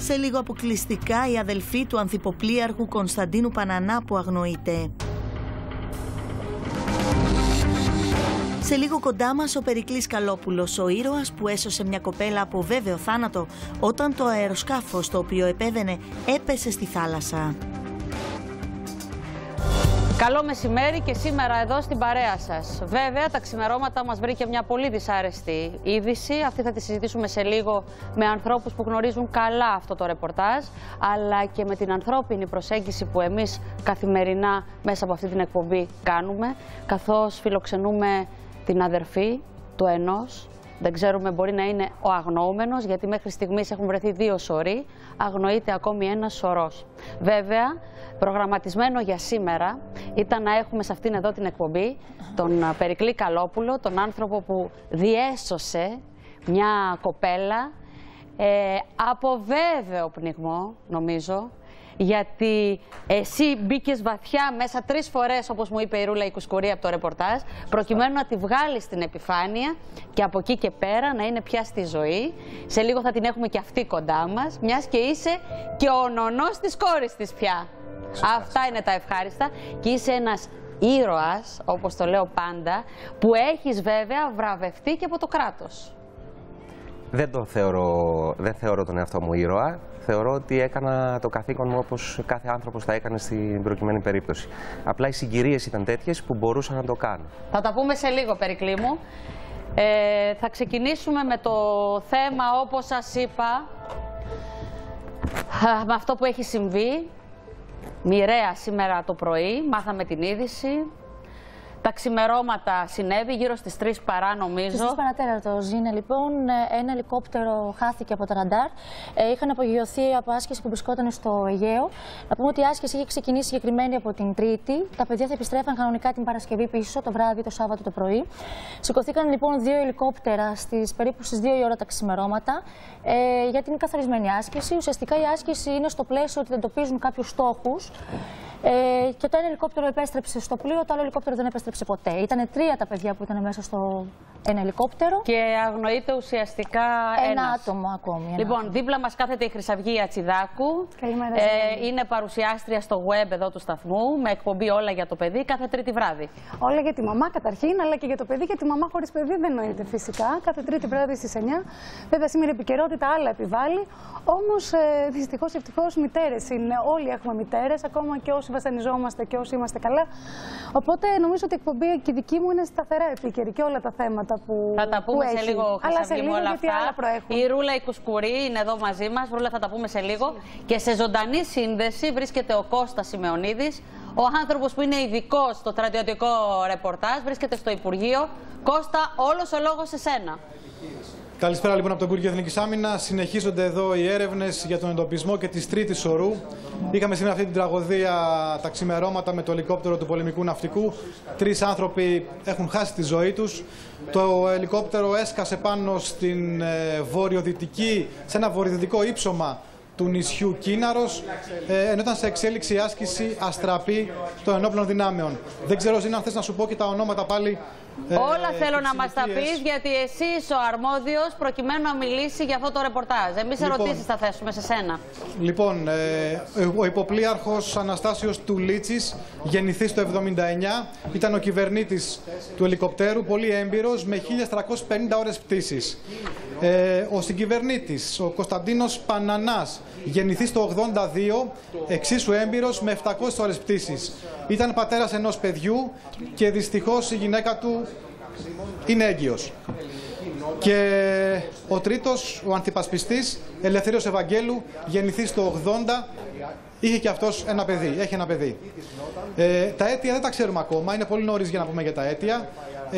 Σε λίγο αποκλειστικά η αδελφή του ανθυποπλοίαρχου Κωνσταντίνου Πανανά που αγνοείται. Σε λίγο κοντά μας ο Περικλής Καλόπουλος, ο ήρωας που έσωσε μια κοπέλα από βέβαιο θάνατο όταν το αεροσκάφος το οποίο επέβαινε έπεσε στη θάλασσα. Καλό μεσημέρι και σήμερα εδώ στην παρέα σας. Βέβαια, τα ξημερώματα μας βρήκε μια πολύ δυσάρεστη είδηση. Αυτή θα τη συζητήσουμε σε λίγο με ανθρώπους που γνωρίζουν καλά αυτό το ρεπορτάζ, αλλά και με την ανθρώπινη προσέγγιση που εμείς καθημερινά μέσα από αυτή την εκπομπή κάνουμε, καθώς φιλοξενούμε την αδερφή του ενός. Δεν ξέρουμε, μπορεί να είναι ο αγνοούμενος, γιατί μέχρι στιγμής έχουν βρεθεί 2 σωροί, αγνοείται ακόμη ένας σωρός. Βέβαια, προγραμματισμένο για σήμερα ήταν να έχουμε σε αυτήν εδώ την εκπομπή τον Περικλή Καλόπουλο, τον άνθρωπο που διέσωσε μια κοπέλα από βέβαιο πνιγμό, νομίζω, γιατί εσύ μπήκες βαθιά μέσα 3 φορές, όπως μου είπε η Ρούλα η Κουσκουρή από το ρεπορτάζ, προκειμένου να τη βγάλεις στην επιφάνεια και από εκεί και πέρα να είναι πια στη ζωή. Σε λίγο θα την έχουμε και αυτή κοντά μας, μιας και είσαι και ο νονός της κόρης της πια. Αυτά είναι τα ευχάριστα και είσαι ένας ήρωας, όπως το λέω πάντα, που έχεις βέβαια βραβευτεί και από το κράτος. Δεν θεωρώ τον εαυτό μου ήρωα. Θεωρώ ότι έκανα το καθήκον μου όπως κάθε άνθρωπος θα έκανε στην προκειμένη περίπτωση. Απλά οι συγκυρίες ήταν τέτοιες που μπορούσα να το κάνω. Θα τα πούμε σε λίγο, Περικλή μου. Θα ξεκινήσουμε με το θέμα, όπως σας είπα, με αυτό που έχει συμβεί. Μοιραία σήμερα το πρωί, μάθαμε την είδηση. Τα ξημερώματα συνέβη γύρω στις 3 παρά, νομίζω. Στις 3 παρατέταρτο, Ζήνα, λοιπόν. Ένα ελικόπτερο χάθηκε από τα ραντάρ. Είχαν απογειωθεί από άσκηση που βρισκόταν στο Αιγαίο. Να πούμε ότι η άσκηση είχε ξεκινήσει συγκεκριμένη από την Τρίτη. Τα παιδιά θα επιστρέφαν κανονικά την Παρασκευή πίσω, το βράδυ, το Σάββατο το πρωί. Σηκωθήκαν λοιπόν 2 ελικόπτερα περίπου στις 2 η ώρα τα ξημερώματα για την καθαρισμένη άσκηση. Ουσιαστικά η άσκηση είναι στο πλαίσιο ότι εντοπίζουν κάποιους στόχους. Και το ένα ελικόπτερο επέστρεψε στο πλοίο, το άλλο ελικόπτερο δεν επέστρεψε ποτέ. Ήταν 3 τα παιδιά που ήταν μέσα στο ένα ελικόπτερο. Και αγνοείται ουσιαστικά ένα άτομο ακόμη. Λοιπόν, δίπλα μας κάθεται η Χρυσαυγή Ατσιδάκου. Καλημέρα. Είναι παρουσιάστρια στο web εδώ του σταθμού, με εκπομπή Όλα για το παιδί, κάθε Τρίτη βράδυ. Όλα για τη μαμά καταρχήν, αλλά και για το παιδί, γιατί τη μαμά χωρίς παιδί δεν νοείται φυσικά. Κάθε Τρίτη βράδυ στις 9. Βέβαια, σήμερα η επικαιρότητα άλλα επιβάλλει. Όμως, δυστυχώς, ευτυχώς, μητέρες είναι. Όλοι έχουμε μητέρες, ακόμα και όσοι βασανιζόμαστε και όσοι είμαστε καλά. Οπότε, νομίζω ότι η εκπομπή και η δική μου είναι σταθερά επίκαιρη και όλα τα θέματα που. Θα τα πούμε σε λίγο, Χρυσαυγή μου, όλα αυτά. Η Ρούλα η Κουσκουρή είναι εδώ μαζί μας. Ρούλα, θα τα πούμε σε λίγο. Και σε ζωντανή σύνδεση βρίσκεται ο Κώστας Σημεωνίδης, ο άνθρωπος που είναι ειδικός στο στρατιωτικό ρεπορτάζ, βρίσκεται στο Υπουργείο. Κώστα, όλος ο λόγος σε σένα. Καλησπέρα λοιπόν από το Υπουργείο Εθνικής Άμυνας. Συνεχίζονται εδώ οι έρευνες για τον εντοπισμό και της 3ης σωρού. Είχαμε σήμερα αυτή την τραγωδία τα ξημερώματα με το ελικόπτερο του πολεμικού ναυτικού. 3 άνθρωποι έχουν χάσει τη ζωή τους. Το ελικόπτερο έσκασε πάνω στην σε ένα βορειοδυτικό ύψωμα του νησιού Κίναρος, ενώ ήταν σε εξέλιξη η άσκηση αστραπή των ενόπλων δυνάμεων. Δεν ξέρω, Ζήνα, αν θες να σου πω και τα ονόματα πάλι. Όλα θέλω να μας τα πεις, γιατί εσύ είσαι ο αρμόδιος προκειμένου να μιλήσει για αυτό το ρεπορτάζ. Εμείς ερωτήσεις θα θέσουμε σε σένα. Λοιπόν, ο υποπλοίαρχος Αναστάσιος Τουλίτσης, γεννηθής το 1979, ήταν ο κυβερνήτης του ελικοπτέρου, πολύ έμπειρος, με 1.350 ώρες πτήσης. Ο συγκυβερνήτης, ο Κωνσταντίνος Πανανάς, γεννηθής το 82, εξίσου έμπειρος, με 700 ώρες πτήσης. Ήταν πατέρας ενός παιδιού και δυστυχώς η γυναίκα του είναι έγκυος. Και ο τρίτος, ο ανθυπασπιστής, Ελευθέριος Ευαγγέλου, γεννηθής το 80, είχε και αυτός ένα παιδί, έχει ένα παιδί. Τα αίτια δεν τα ξέρουμε ακόμα, είναι πολύ νωρίς για να πούμε για τα αίτια.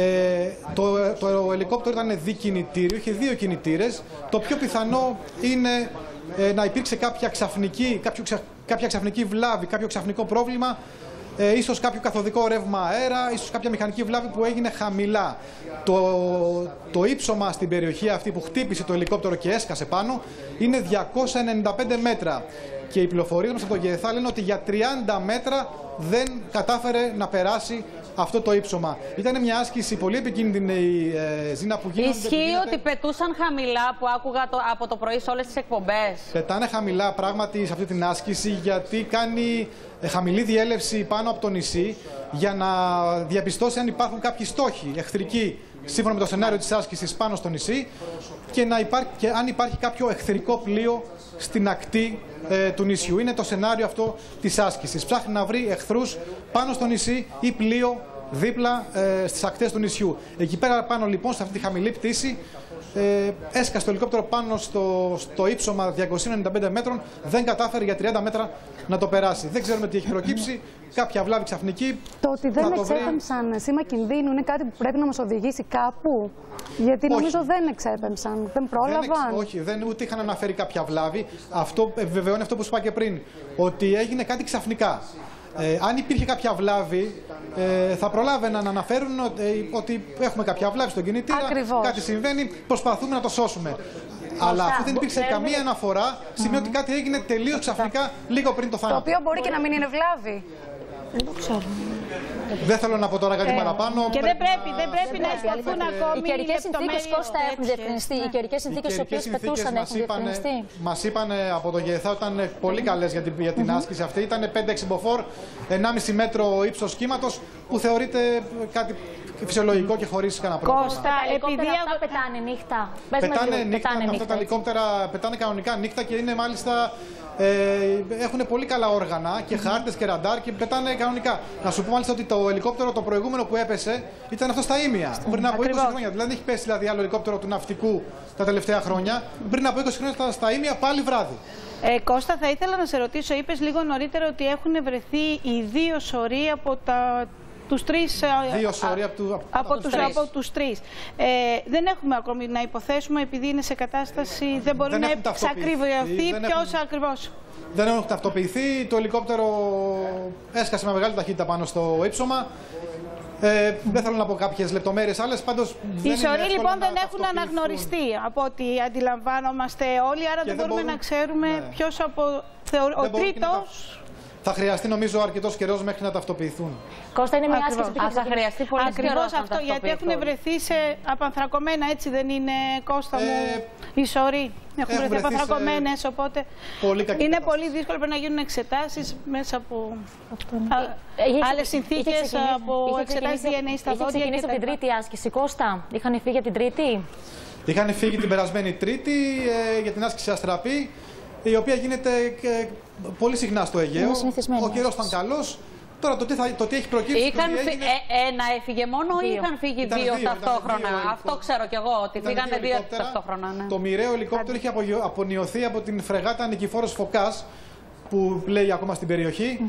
Το ελικόπτερο ήταν δικινητήριο, είχε 2 κινητήρες. Το πιο πιθανό είναι να υπήρξε κάποια ξαφνική βλάβη, κάποιο ξαφνικό πρόβλημα, ίσως κάποιο καθοδικό ρεύμα αέρα, ίσως κάποια μηχανική βλάβη που έγινε χαμηλά. Το ύψωμα στην περιοχή αυτή που χτύπησε το ελικόπτερο και έσκασε πάνω είναι 295 μέτρα. Και οι πληροφορίες μας από τον ΓΕΘΑ λένε ότι για 30 μέτρα δεν κατάφερε να περάσει αυτό το ύψωμα. Ήταν μια άσκηση πολύ επικίνδυνη, Ζήνα, που γίνονται. Ισχύει ότι πετούσαν χαμηλά, που άκουγα από το πρωί σε όλες τις εκπομπές? Πετάνε χαμηλά πράγματι σε αυτή την άσκηση, γιατί κάνει χαμηλή διέλευση πάνω από το νησί για να διαπιστώσει αν υπάρχουν κάποιοι στόχοι εχθρικοί σύμφωνα με το σενάριο της άσκησης πάνω στο νησί και αν υπάρχει κάποιο εχθρικό πλοίο στην ακτή του νησιού. Είναι το σενάριο αυτό της άσκησης. Ψάχνει να βρει εχθρούς πάνω στο νησί ή πλοίο δίπλα στις ακτές του νησιού. Εκεί πέρα πάνω λοιπόν, σε αυτή τη χαμηλή πτήση, έσκασε το ελικόπτερο πάνω στο ύψωμα 295 μέτρων, δεν κατάφερε για 30 μέτρα να το περάσει. Δεν ξέρουμε τι έχει προκύψει, κάποια βλάβη ξαφνική. Το ότι δεν εξέπεμψαν σήμα κινδύνου είναι κάτι που πρέπει να μας οδηγήσει κάπου? Γιατί νομίζω δεν εξέπεμψαν, δεν πρόλαβαν. Όχι, ούτε είχαν αναφέρει κάποια βλάβη. Αυτό επιβεβαιώνει αυτό που σου είπα και πριν, ότι έγινε κάτι ξαφνικά. Αν υπήρχε κάποια βλάβη, θα προλάβαιναν να αναφέρουν ότι έχουμε κάποια βλάβη στον κινητήρα, κάτι συμβαίνει, προσπαθούμε να το σώσουμε. Αλλά αφού δεν υπήρξε καμία αναφορά, σημαίνει ότι κάτι έγινε τελείως ξαφνικά λίγο πριν το θάνατο. Το οποίο μπορεί και να μην είναι βλάβη. Δεν το ξέρω. Δεν θέλω να πω τώρα κάτι παραπάνω. Και δεν πρέπει να εισπαθούν ακόμη. Οι καιρικές συνθήκες, Κώστα, έχουν διευκρινιστεί? Οι καιρικές συνθήκες στις οποίες πετούσαν έχουν διευκρινιστεί? Μας είπαν από το ΓΕΘΑ ότι ήταν πολύ καλές για την άσκηση αυτή. Ήταν 5-6 μποφόρ, 1,5 μέτρο ύψος κύματος, που θεωρείται κάτι φυσιολογικό και χωρίς κανένα πρόβλημα. Κώστα, επειδή αυτά πετάνε νύχτα. Πετάνε νύχτα, αυτά τα ελικόπτερα πετάνε κανονικά νύχτα και είναι μάλιστα. Έχουν πολύ καλά όργανα και χάρτες και ραντάρ και πετάνε κανονικά. Να σου πω μάλιστα ότι το ελικόπτερο το προηγούμενο που έπεσε ήταν αυτό στα Ήμια. Πριν από 20 χρόνια. Δηλαδή δεν έχει πέσει άλλο ελικόπτερο του ναυτικού τα τελευταία χρόνια. Πριν από 20 χρόνια ήταν στα Ήμια πάλι βράδυ. Κώστα, θα ήθελα να σε ρωτήσω, είπες λίγο νωρίτερα ότι έχουν βρεθεί οι 2 σωροί από τους 3. 2 σωροί από τους 3. Δεν έχουμε ακόμη να υποθέσουμε, επειδή είναι σε κατάσταση, δεν μπορεί να εξακριβωθεί ποιος ακριβώς. Δεν έχουν ταυτοποιηθεί. Το ελικόπτερο έσκασε με μεγάλη ταχύτητα πάνω στο ύψωμα. Δεν θέλω να πω κάποιες λεπτομέρειες άλλες, πάντως οι σωροί λοιπόν δεν έχουν αναγνωριστεί από ό,τι αντιλαμβάνομαστε όλοι, άρα δεν μπορούμε να ξέρουμε ποιος από ο τρίτος. Θα χρειαστεί νομίζω αρκετός καιρός μέχρι να ταυτοποιηθούν. Κώστα, είναι μια άσκηση που θα χρειαστεί πολύ καιρός. Ακριβώς αυτό, γιατί έχουν βρεθεί σε απανθρακωμένα, έτσι δεν είναι, Κώστα μου, οι σωροί. Έχουν βρεθεί απανθρακωμένες, οπότε είναι πολύ δύσκολο, πρέπει να γίνουν εξετάσεις μέσα από άλλες συνθήκες, από εξετάσεις DNA στα δόντια. Είχε ξεκινήσει από την τρίτη άσκηση, Κώστα. Είχαν φύγει από την τρίτη? Είχαν φύγει την περασμένη Τρίτη για την άσκηση Αστραπή, η οποία γίνεται πολύ συχνά στο Αιγαίο. Ο καιρός ήταν καλός. Τώρα το τι έχει προκύψει. Ένα έφυγε μόνο ή είχαν φύγει 2 ταυτόχρονα? Αυτό ξέρω κι εγώ, ότι φύγανε 2 ταυτόχρονα. Ναι. Το μοιραίο ελικόπτερο είχε απονιωθεί από την φρεγάτα Νικηφόρος Φωκάς, που πλέει ακόμα στην περιοχή.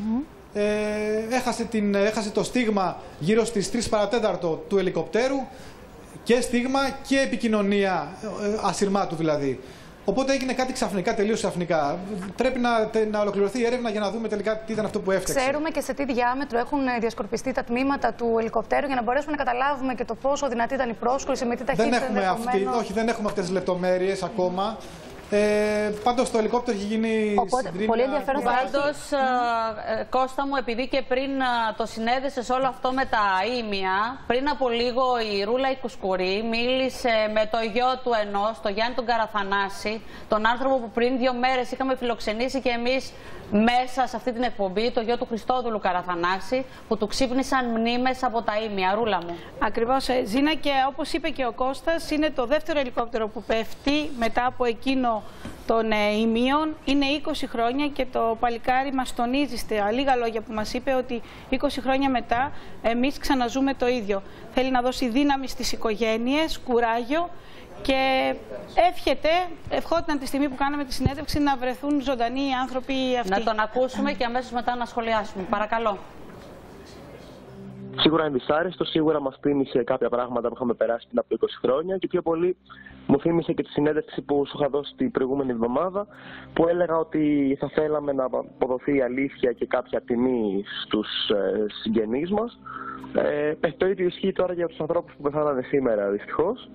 Έχασε το στίγμα γύρω στις 3 παρατέταρτο του ελικοπτέρου, και στίγμα και επικοινωνία ασυρμάτου δηλαδή. Οπότε έγινε κάτι ξαφνικά, τελείως ξαφνικά. Πρέπει να ολοκληρωθεί η έρευνα για να δούμε τελικά τι ήταν αυτό που έφτιαξε. Ξέρουμε και σε τι διάμετρο έχουν διασκορπιστεί τα τμήματα του ελικοπτέρου, για να μπορέσουμε να καταλάβουμε και το πόσο δυνατή ήταν η πρόσκρουση, με τι ταχύτητα. Δεν έχουμε αυτές τις λεπτομέρειες ακόμα. Πάντως το ελικόπτερο έχει γίνει. Οπότε, πολύ ενδιαφέρον. Πάντως, Κώστα μου, επειδή και πριν το συνέδεσες όλο αυτό με τα Ήμια, πριν από λίγο η Ρούλα η Κουσκουρή μίλησε με το γιο του ενός, τον Γιάννη τον Καραθανάση, τον άνθρωπο που πριν 2 μέρες είχαμε φιλοξενήσει και εμείς μέσα σε αυτή την εκπομπή, το γιο του Χριστόδουλου Καραθανάση, που του ξύπνησαν μνήμες από τα Ήμια. Ρούλα μου. Ακριβώς, Ζήνα, και όπως είπε και ο Κώστας, είναι το δεύτερο ελικόπτερο που πέφτει μετά από εκείνο των Ήμιων. Είναι 20 χρόνια και το παλικάρι μας τονίζει στα λίγα λόγια που μας είπε ότι 20 χρόνια μετά εμείς ξαναζούμε το ίδιο. Θέλει να δώσει δύναμη στις οικογένειες, κουράγιο, και ευχόταν τη στιγμή που κάναμε τη συνέντευξη να βρεθούν ζωντανοί οι άνθρωποι αυτοί. Να τον ακούσουμε και αμέσως μετά να σχολιάσουμε. Παρακαλώ. Σίγουρα είναι δυσάρεστο, σίγουρα μας θύμισε κάποια πράγματα που είχαμε περάσει πριν από 20 χρόνια και πιο πολύ μου θύμισε και τη συνέντευξη που σου είχα δώσει την προηγούμενη εβδομάδα, που έλεγα ότι θα θέλαμε να αποδοθεί η αλήθεια και κάποια τιμή στους συγγενείς μας. Το ίδιο ισχύει τώρα για τους ανθρώπους που πεθάνανε σήμερα, δυστυχώς.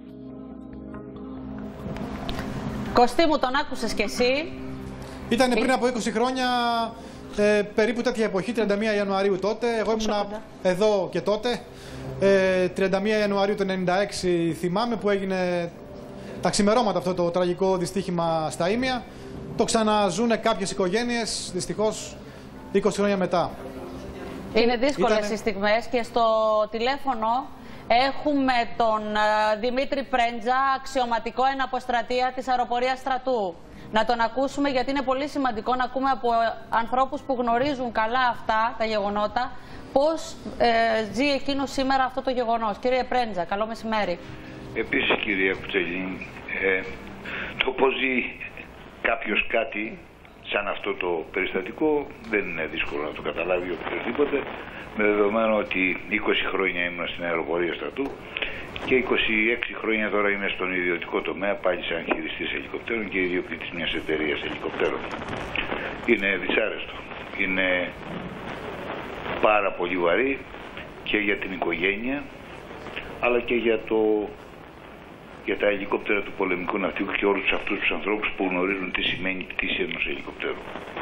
Κωστή μου, τον άκουσες κι εσύ. Ήταν πριν από 20 χρόνια περίπου τέτοια εποχή, 31 Ιανουαρίου τότε. Εγώ ήμουν εδώ και τότε. 31 Ιανουαρίου του 1996 θυμάμαι που έγινε τα ξημερώματα αυτό το τραγικό δυστύχημα στα Ήμια. Το ξαναζούνε κάποιες οικογένειες, δυστυχώς, 20 χρόνια μετά. Είναι δύσκολες οι στιγμές και στο τηλέφωνο έχουμε τον Δημήτρη Πρέντζα, αξιωματικό εναποστρατεία της αεροπορίας στρατού. Να τον ακούσουμε γιατί είναι πολύ σημαντικό να ακούμε από ανθρώπους που γνωρίζουν καλά αυτά τα γεγονότα πώς ζει εκείνο σήμερα αυτό το γεγονός. Κύριε Πρέντζα, καλό μεσημέρι. Επίσης, κυρία Κουτσελή, το πώς ζει κάποιος κάτι σαν αυτό το περιστατικό δεν είναι δύσκολο να το καταλάβει οποιοδήποτε, με δεδομένο ότι 20 χρόνια ήμουν στην αεροπορία στρατού και 26 χρόνια τώρα είμαι στον ιδιωτικό τομέα, πάλι σαν χειριστής ελικοπτέρων και ιδιοκτήτης μιας εταιρείας ελικοπτέρων. Είναι δυσάρεστο. Είναι πάρα πολύ βαρύ και για την οικογένεια, αλλά και για τα ελικόπτερα του πολεμικού ναυτικού και όλους αυτούς τους ανθρώπους που γνωρίζουν τι σημαίνει πτήση ενός ελικοπτέρου.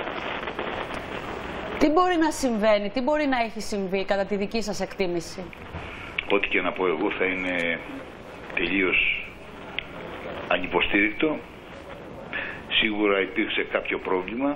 Τι μπορεί να συμβαίνει, τι μπορεί να έχει συμβεί κατά τη δική σας εκτίμηση? Ό,τι και να πω εγώ θα είναι τελείως ανυποστήρικτο. Σίγουρα υπήρξε κάποιο πρόβλημα.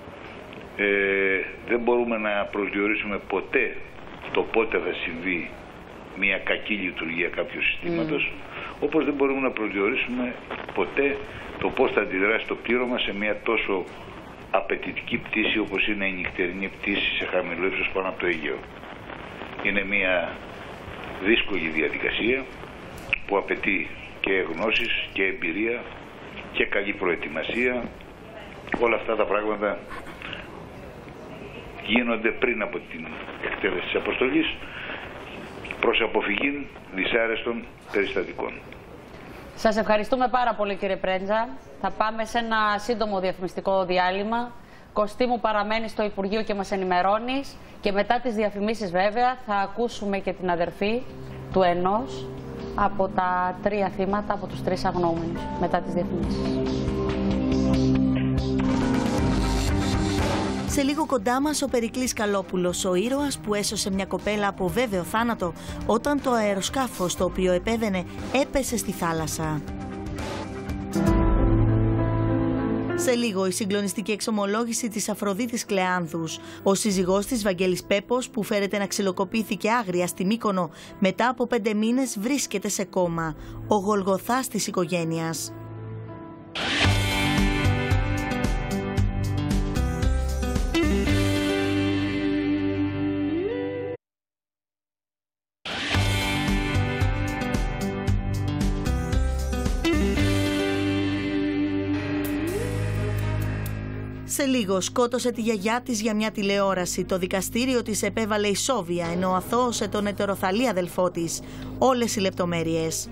Δεν μπορούμε να προσδιορίσουμε ποτέ το πότε θα συμβεί μια κακή λειτουργία κάποιου συστήματος, όπως δεν μπορούμε να προσδιορίσουμε ποτέ το πώς θα αντιδράσει το πλήρωμα σε μια τόσο απαιτητική πτήση όπως είναι η νυχτερινή πτήση σε χαμηλό ύψος πάνω από το Αιγαίο. Είναι μια δύσκολη διαδικασία που απαιτεί και γνώσεις και εμπειρία και καλή προετοιμασία. Όλα αυτά τα πράγματα γίνονται πριν από την εκτέλεση της αποστολής προς αποφυγή δυσάρεστων περιστατικών. Σας ευχαριστούμε πάρα πολύ, κύριε Πρέντζα. Θα πάμε σε ένα σύντομο διαφημιστικό διάλειμμα. Κωστή μου παραμένει στο Υπουργείο και μας ενημερώνεις. Και μετά τις διαφημίσεις βέβαια θα ακούσουμε και την αδερφή του ενός από τα 3 θύματα, από τους 3 αγνοούμενους. Μετά τις διαφημίσεις. Σε λίγο κοντά μας ο Περικλής Καλόπουλος, ο ήρωας που έσωσε μια κοπέλα από βέβαιο θάνατο όταν το αεροσκάφος το οποίο επέβαινε έπεσε στη θάλασσα. Σε λίγο η συγκλονιστική εξομολόγηση της Αφροδίτης Κλεάνθους. Ο σύζυγός της Βαγγέλης Πέπος, που φέρεται να ξυλοκοπήθηκε άγρια στη Μύκονο μετά από 5 μήνες, βρίσκεται σε κόμμα. Ο Γολγοθάς της οικογένειας. Σε λίγο σκότωσε τη γιαγιά της για μια τηλεόραση. Το δικαστήριο της επέβαλε ισόβια, ενώ αθώωσε τον ετεροθαλή αδελφό της. Όλες οι λεπτομέρειες.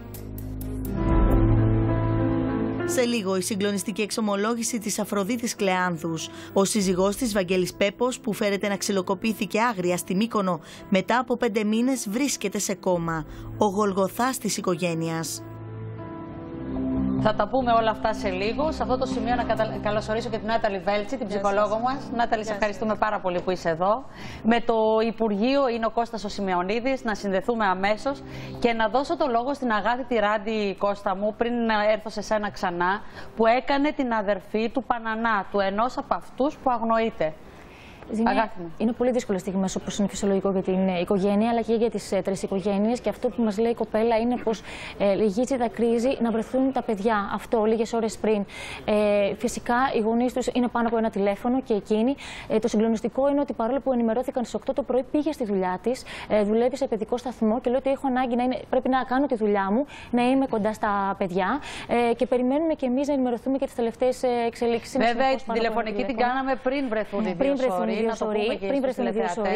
Σε λίγο η συγκλονιστική εξομολόγηση της Αφροδίτης Κλεάνθους. Ο σύζυγός της Βαγγέλης Πέπος, που φέρεται να ξυλοκοπήθηκε άγρια στη Μύκονο μετά από 5 μήνες, βρίσκεται σε κόμμα. Ο Γολγοθάς της οικογένειας. Θα τα πούμε όλα αυτά σε λίγο. Σε αυτό το σημείο να καλωσορίσω και την Νάταλη Βέλτσι, την ψυχολόγο μας. Νάταλη, σε ευχαριστούμε πάρα πολύ που είσαι εδώ. Με το Υπουργείο είναι ο Κώστας ο Σημεωνίδης. Να συνδεθούμε αμέσως και να δώσω το λόγο στην Αγάπη Τυράντη, Κώστα μου, πριν να έρθω σε σένα ξανά, που έκανε την αδερφή του Πανανά, του ενός από αυτούς που αγνοείται. Είναι πολύ δύσκολες στιγμές, όπως είναι φυσιολογικό για την οικογένεια, αλλά και για τις 3 οικογένειες. Και αυτό που μας λέει η κοπέλα είναι πως λυγίζει, δακρύζει να βρεθούν τα παιδιά. Αυτό λίγες ώρες πριν. Φυσικά οι γονείς τους είναι πάνω από ένα τηλέφωνο και εκείνη. Το συγκλονιστικό είναι ότι παρόλο που ενημερώθηκαν στις 8 το πρωί, πήγε στη δουλειά της, δουλεύει σε παιδικό σταθμό και λέει ότι έχω ανάγκη πρέπει να κάνω τη δουλειά μου, να είμαι κοντά στα παιδιά. Και περιμένουμε και εμείς να ενημερωθούμε για τις τελευταίες εξελίξεις. Βέβαια, την τηλεφωνική την κάναμε πριν βρεθούν οι 2 σωροί. Πριν βρεθούν οι 2 σωροί.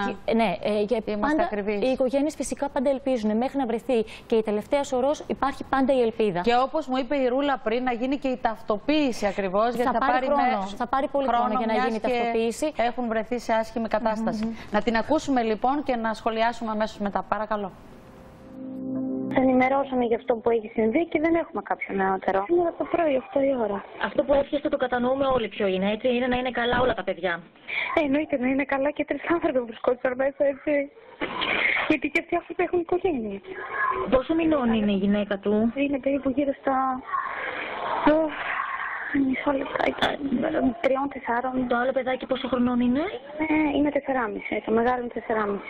Οι οικογένειες φυσικά πάντα ελπίζουν. Μέχρι να βρεθεί και η τελευταία σωρός υπάρχει πάντα η ελπίδα. Και όπως μου είπε η Ρούλα πριν, να γίνει και η ταυτοποίηση ακριβώς. Γιατί θα πάρει πολύ χρόνο για να γίνει η ταυτοποίηση. Έχουν βρεθεί σε άσχημη κατάσταση. Να την ακούσουμε λοιπόν και να σχολιάσουμε αμέσως μετά. Παρακαλώ. Μας ενημερώσανε για αυτό που έχει συμβεί και δεν έχουμε κάποιο νεότερο. Σήμερα το πρωί, 8 η ώρα. Αυτό που εύχεστε το κατανοούμε όλοι ποιο είναι, έτσι. Είναι να είναι καλά όλα τα παιδιά. Εννοείται να είναι καλά και 3 άνθρωποι που βρισκόντουσαν μέσα, έτσι. Γιατί και αυτοί άνθρωποι έχουν οικογένεια. Πόσο μηνών είναι η γυναίκα του? Είναι περίπου γύρω στα. Μισό λεπτάκι. 3-4. Το άλλο παιδάκι πόσο χρονών είναι? Είναι 4,5. Το μεγάλο είναι 4,5.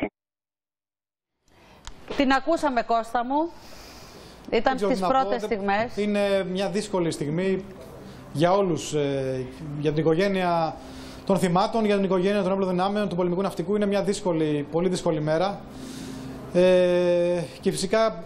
Την ακούσαμε, Κώστα μου. Ήταν στις πρώτες στιγμές. Είναι μια δύσκολη στιγμή για όλους. Για την οικογένεια των θυμάτων, για την οικογένεια των όπλων δυνάμεων του πολεμικού ναυτικού. Είναι μια πολύ δύσκολη μέρα. Και φυσικά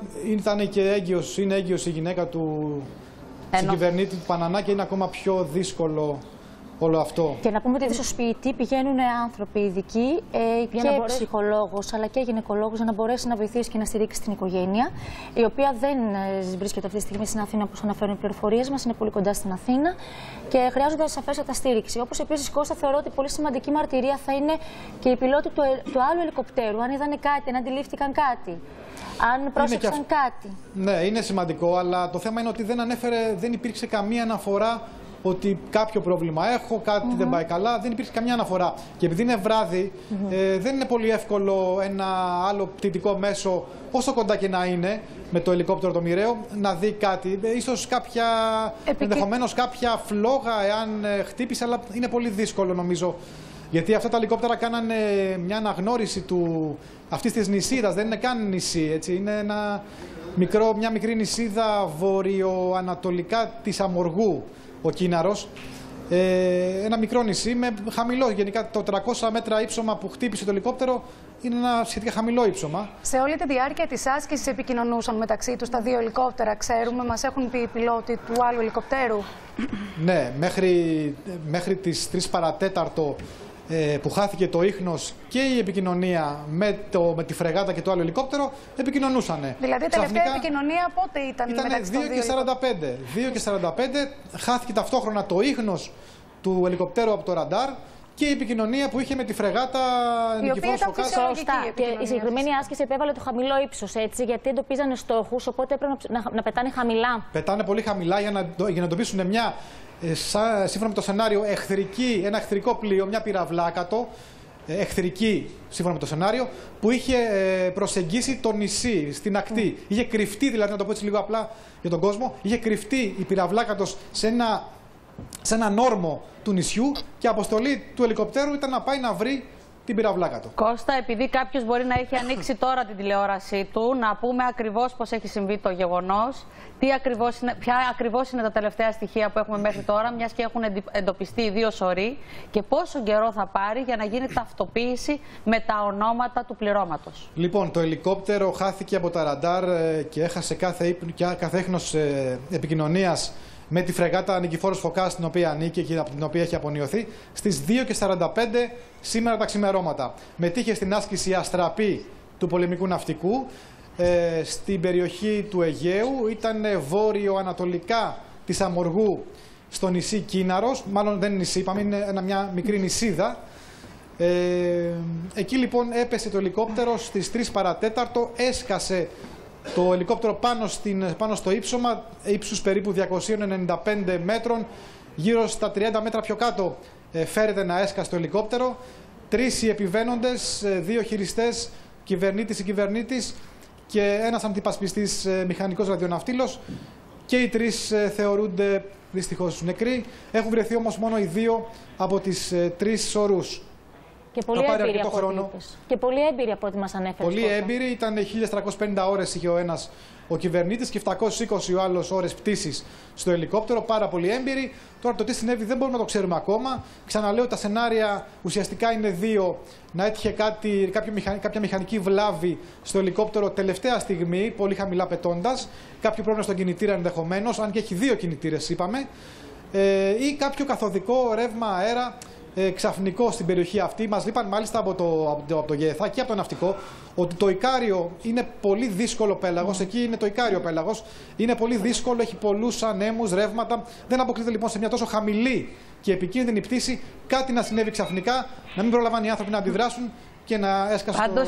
είναι έγκυος η γυναίκα του συγκυβερνήτη του Πανανά και είναι ακόμα πιο δύσκολο όλο αυτό. Και να πούμε ότι στο σπίτι πηγαίνουν άνθρωποι ειδικοί και ψυχολόγος αλλά και γυναικολόγος για να μπορέσει να βοηθήσει και να στηρίξει την οικογένεια, η οποία δεν βρίσκεται αυτή τη στιγμή στην Αθήνα, όπως αναφέρουν οι πληροφορίες μας, είναι πολύ κοντά στην Αθήνα και χρειάζονται σαφέστατα στήριξη. Όπως επίσης, Κώστα, θεωρώ ότι πολύ σημαντική μαρτυρία θα είναι και οι πιλότοι του άλλου ελικοπτέρου, αν είδανε κάτι, αν αντιλήφθηκαν κάτι. Αν πρόσεξαν κάτι. Ναι, είναι σημαντικό, αλλά το θέμα είναι ότι δεν υπήρξε καμία αναφορά ότι κάποιο πρόβλημα έχω, κάτι δεν πάει καλά, δεν υπήρξε καμιά αναφορά. Και επειδή είναι βράδυ, δεν είναι πολύ εύκολο ένα άλλο πτυτικό μέσο, όσο κοντά και να είναι, με το ελικόπτερο το μοιραίο, να δει κάτι. Ίσως ενδεχομένως κάποια φλόγα, εάν χτύπησε, αλλά είναι πολύ δύσκολο νομίζω. Γιατί αυτά τα ελικόπτερα κάνανε μια αναγνώριση αυτής της νησίδας, δεν είναι καν νησί, έτσι. Είναι μια μικρή νησίδα βορειοανατολικά της Αμοργού, ο Κίναρος. Ένα μικρό νησί με χαμηλό, γενικά το 300 μέτρα ύψωμα που χτύπησε το ελικόπτερο είναι ένα σχετικά χαμηλό ύψωμα. Σε όλη τη διάρκεια της άσκησης επικοινωνούσαν μεταξύ τους τα δύο ελικόπτερα, ξέρουμε, μας έχουν πει οι πιλότοι του άλλου ελικοπτέρου. Ναι, μέχρι τις 3 παρατέταρτο που χάθηκε το ίχνος και η επικοινωνία με τη φρεγάτα και το άλλο ελικόπτερο, επικοινωνούσανε. Δηλαδή, η τελευταία επικοινωνία πότε ήταν μεταξύ των δύο? 2 και 45 χάθηκε ταυτόχρονα το ίχνος του ελικοπτέρου από το ραντάρ και η επικοινωνία που είχε με τη φρεγάτα Νικηφόρος Φωκάς. Σωστά. Και η συγκεκριμένη άσκηση επέβαλε το χαμηλό ύψος, έτσι, γιατί εντοπίζανε στόχους, οπότε έπρεπε να πετάνε χαμηλά. Πετάνε πολύ χαμηλά για να εντοπίσουν μια, σύμφωνα με το σενάριο, ένα εχθρικό πλοίο, μια πυραυλάκατο, εχθρική, σύμφωνα με το σενάριο, που είχε προσεγγίσει το νησί στην ακτή. Είχε κρυφτεί, δηλαδή, να το πω έτσι λίγο απλά για τον κόσμο, είχε κρυφτεί η πυραυλάκατος σε έναν όρμο του νησιού και η αποστολή του ελικοπτέρου ήταν να πάει να βρει την πυραυλάκατο. Κώστα, επειδή κάποιος μπορεί να έχει ανοίξει τώρα την τηλεόρασή του, να πούμε ακριβώς πώς έχει συμβεί το γεγονός, ποια ακριβώς είναι τα τελευταία στοιχεία που έχουμε μέχρι τώρα, μιας και έχουν εντοπιστεί οι δύο σωροί, και πόσο καιρό θα πάρει για να γίνει ταυτοποίηση με τα ονόματα του πληρώματος. Λοιπόν, το ελικόπτερο χάθηκε από τα ραντάρ και έχασε κάθε ίχνος επικοινωνίας με τη φρεγάτα Νικηφόρος Φωκάς, στην οποία ανήκει και από την οποία έχει απονειωθεί, στις 2:45 σήμερα τα ξημερώματα. Μετήχε στην άσκηση αστραπή του πολεμικού ναυτικού στην περιοχή του Αιγαίου. Ήταν βόρειο-ανατολικά της Αμοργού, στο νησί Κίναρος. Μάλλον δεν είναι νησί, είπαμε, είναι μια μικρή νησίδα. Εκεί λοιπόν έπεσε το ελικόπτερο στις 3 παρατέταρτο, έσκασε το ελικόπτερο πάνω στο ύψωμα, ύψους περίπου 295 μέτρων, γύρω στα 30 μέτρα πιο κάτω φέρεται να έσκασε το ελικόπτερο. 3 οι επιβαίνοντες, 2 χειριστές, κυβερνήτης ή κυβερνήτης και ένας αντιπασπιστής μηχανικός ραδιοναυτήλος, και οι 3 θεωρούνται δυστυχώς νεκροί. Έχουν βρεθεί όμως μόνο οι 2 από τις 3 σωρούς. Και πολύ έμπειροι από και πολύ έμπειροι από ό,τι μας ανέφερε. Πολύ έμπειροι, ήταν 1350 ώρες είχε ο κυβερνήτης και 720 ο άλλος ώρες πτήσης στο ελικόπτερο. Πάρα πολύ έμπειροι. Τώρα το τι συνέβη δεν μπορούμε να το ξέρουμε ακόμα. Ξαναλέω, τα σενάρια ουσιαστικά είναι 2. Να έτυχε κάποια μηχανική βλάβη στο ελικόπτερο τελευταία στιγμή, πολύ χαμηλά πετώντας. Κάποιο πρόβλημα στον κινητήρα ενδεχομένως, αν και έχει 2 κινητήρες είπαμε. Ή κάποιο καθοδικό ρεύμα αέρα ξαφνικό στην περιοχή αυτή. Μας είπαν μάλιστα από το ΓΕΘΑ και από το ναυτικό ότι το Ικάριο είναι πολύ δύσκολο πέλαγος. Εκεί είναι το Ικάριο πέλαγος. Είναι πολύ δύσκολο, έχει πολλούς ανέμους, ρεύματα. Δεν αποκλείται λοιπόν σε μια τόσο χαμηλή και επικίνδυνη πτήση κάτι να συνέβη ξαφνικά, να μην προλαμβάνουν οι άνθρωποι να αντιδράσουν και να έσκασε. Πάντως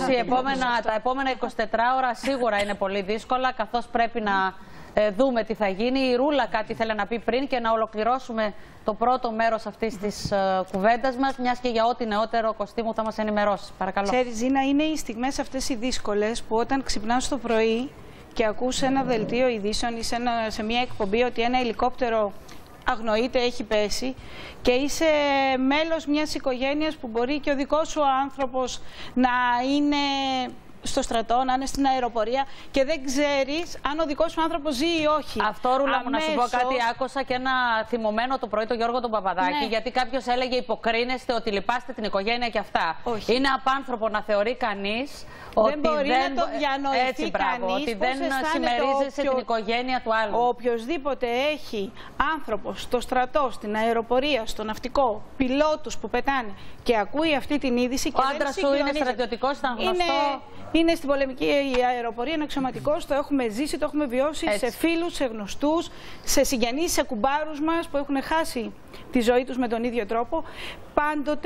τα επόμενα 24 ώρα σίγουρα είναι πολύ δύσκολα, καθώς πρέπει να δούμε τι θα γίνει. Η Ρούλα κάτι ήθελε να πει πριν και να ολοκληρώσουμε το πρώτο μέρος αυτής της κουβέντας μας, μιας και για ό,τι νεότερο, Κωστή μου, θα μας ενημερώσει. Παρακαλώ. Ξέρεις, Ζήνα, είναι οι στιγμές αυτές οι δύσκολες που όταν ξυπνάς το πρωί και ακούς ένα δελτίο ειδήσεων ή σε μια εκπομπή ότι ένα ελικόπτερο αγνοείται, έχει πέσει και είσαι μέλος μιας οικογένειας που μπορεί και ο δικός σου άνθρωπος να είναι στο στρατό, να είναι στην αεροπορία και δεν ξέρεις αν ο δικός σου άνθρωπος ζει ή όχι. Αυτό, Ρούλα μου, να σου πω κάτι. Άκουσα και ένα θυμωμένο το πρωί τον Γιώργο τον Παπαδάκη, γιατί κάποιος έλεγε υποκρίνεστε ότι λυπάστε την οικογένεια και αυτά. Όχι. Είναι απάνθρωπο να θεωρεί κανείς ότι δεν μπορεί να το διανοηθεί κανείς, ότι δεν συμμερίζεσαι την οικογένεια του άλλου. Οποιοςδήποτε έχει άνθρωπο στο στρατό, στην αεροπορία, στο ναυτικό, πιλότους που πετάνε και ακούει αυτή την είδηση και ο άντρας σου είναι στρατιωτικός, ήταν γνωστό. Είναι στην πολεμική αεροπορία, είναι αξιωματικός, το έχουμε ζήσει, το έχουμε βιώσει σε φίλους, σε γνωστούς, σε συγγενείς, σε κουμπάρους μας που έχουν χάσει τη ζωή τους με τον ίδιο τρόπο. Πάντοτε,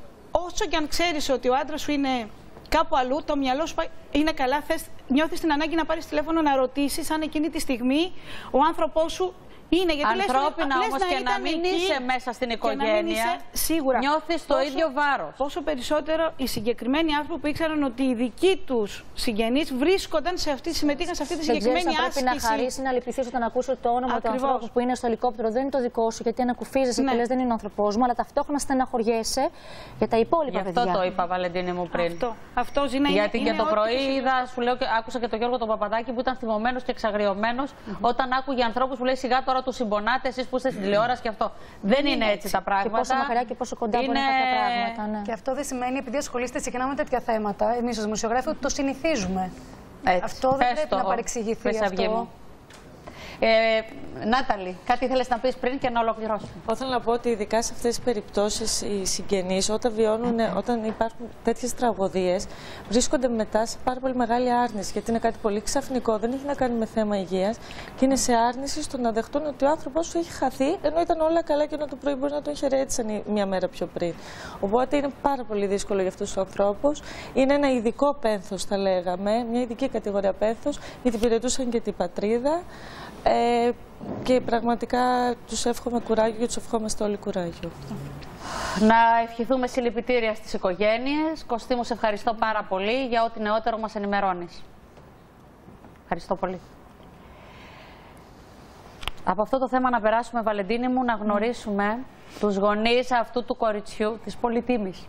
όσο και αν ξέρεις ότι ο άντρας σου είναι κάπου αλλού, το μυαλό σου είναι καλά, νιώθεις την ανάγκη να πάρεις τηλέφωνο να ρωτήσεις αν εκείνη τη στιγμή ο άνθρωπός σου είναι. Γιατί ανθρώπινα όμως και να μην είσαι μέσα στην οικογένεια, σίγουρα νιώθεις το ίδιο βάρος. Πόσο περισσότερο οι συγκεκριμένοι άνθρωποι που ήξεραν ότι οι δικοί τους συγγενείς βρίσκονταν συμμετείχαν σε αυτή τη συγκεκριμένη άσκηση. Πρέπει να χαρίσει, να λυπηθείς όταν ακούσει το όνομα του ανθρώπου που είναι στο ελικόπτερο. Δεν είναι το δικό σου, γιατί ανακουφίζεσαι και λες δεν είναι ο άνθρωπός μου, αλλά ταυτόχρονα στεναχωριέσαι για τα υπόλοιπα παιδιά. Γι' αυτό το είπα, Βαλεντίνη μου, πριν. Αυτό είναι. Γιατί και το πρωί είδα, σου λέω, άκουσα και τον Γιώργο τον Παπαδάκη που ήταν θυμωμένος και εξαγριωμένος όταν άκουγε ανθρώπους που λέει σιγά τώρα του συμπονάτε εσείς που είστε στην τηλεόραση και αυτό. Δεν είναι έτσι τα πράγματα. Και πόσο μακριά και πόσο κοντά είναι κάποια πράγματα. Ναι. Και αυτό δεν σημαίνει, επειδή ασχολείστε συχνά με τέτοια θέματα, εμείς ως δημοσιογράφοι, ότι το συνηθίζουμε. Έτσι. Αυτό δεν πρέπει να παρεξηγηθεί αυτό. Νάταλη, κάτι ήθελες να πεις πριν και να ολοκληρώσουμε. Θέλω να πω ότι ειδικά σε αυτές τις περιπτώσεις οι συγγενείς όταν υπάρχουν τέτοιες τραγωδίες βρίσκονται μετά σε πάρα πολύ μεγάλη άρνηση, γιατί είναι κάτι πολύ ξαφνικό, δεν έχει να κάνει με θέμα υγείας και είναι σε άρνηση στο να δεχτούν ότι ο άνθρωπός σου έχει χαθεί ενώ ήταν όλα καλά και ενώ το πρωί μπορεί να τον χαιρέτησαν μια μέρα πιο πριν. Οπότε είναι πάρα πολύ δύσκολο για αυτούς τους ανθρώπους. Είναι ένα ειδικό πένθος, θα λέγαμε, μια ειδική κατηγορία πένθος, γιατί υπηρετούσαν και την πατρίδα. Και πραγματικά τους εύχομαι κουράγιο και τους ευχόμαστε όλοι κουράγιο. Να ευχηθούμε συλληπιτήρια στις οικογένειες. Κωστή μου, σε ευχαριστώ πάρα πολύ για ό,τι νεότερο μας ενημερώνεις. Ευχαριστώ πολύ. Από αυτό το θέμα να περάσουμε, Βαλεντίνη μου, να γνωρίσουμε τους γονείς αυτού του κοριτσιού της Πολυτίμης.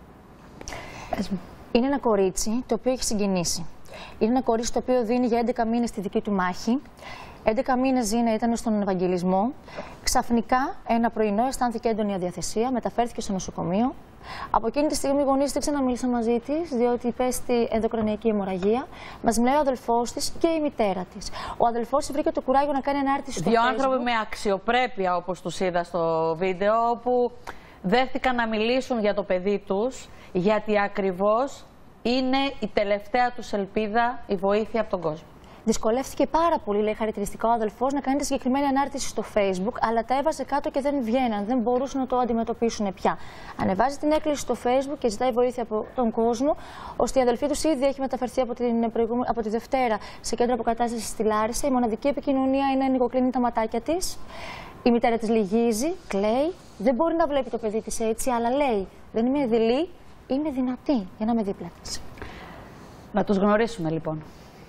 Είναι ένα κορίτσι το οποίο έχει συγκινήσει. Είναι ένα κορίτσι το οποίο δίνει για 11 μήνες τη δική του μάχη. 11 μήνες ήταν στον Ευαγγελισμό. Ξαφνικά ένα πρωινό αισθάνθηκε έντονη αδιαθεσία, μεταφέρθηκε στο νοσοκομείο. Από εκείνη τη στιγμή οι γονείς δεν ξαναμίλησαν μαζί της, διότι υπέστη ενδοκρανιακή αιμορραγία. Μας μιλάει ο αδελφός της και η μητέρα της. Ο αδελφός της βρήκε το κουράγιο να κάνει ανάρτηση στο Facebook. Δύο άνθρωποι με αξιοπρέπεια, όπως τους είδα στο βίντεο, που δέχτηκαν να μιλήσουν για το παιδί τους, γιατί ακριβώς είναι η τελευταία τους ελπίδα, η βοήθεια από τον κόσμο. Δυσκολεύτηκε πάρα πολύ, λέει χαρακτηριστικά ο αδελφός, να κάνει τη συγκεκριμένη ανάρτηση στο Facebook, αλλά τα έβαζε κάτω και δεν βγαίναν, δεν μπορούσαν να το αντιμετωπίσουν πια. Ανεβάζει την έκκληση στο Facebook και ζητάει βοήθεια από τον κόσμο, ώστε η αδελφή του ήδη έχει μεταφερθεί από τη Δευτέρα σε κέντρο αποκατάστασης στη Λάρισα. Η μοναδική επικοινωνία είναι να ανοιγοκλίνει τα ματάκια της. Η μητέρα της λυγίζει, κλαίει, δεν μπορεί να βλέπει το παιδί της έτσι, αλλά λέει: δεν είμαι δειλή, είμαι δυνατή για να είμαι δίπλα της. Να τους γνωρίσουμε λοιπόν.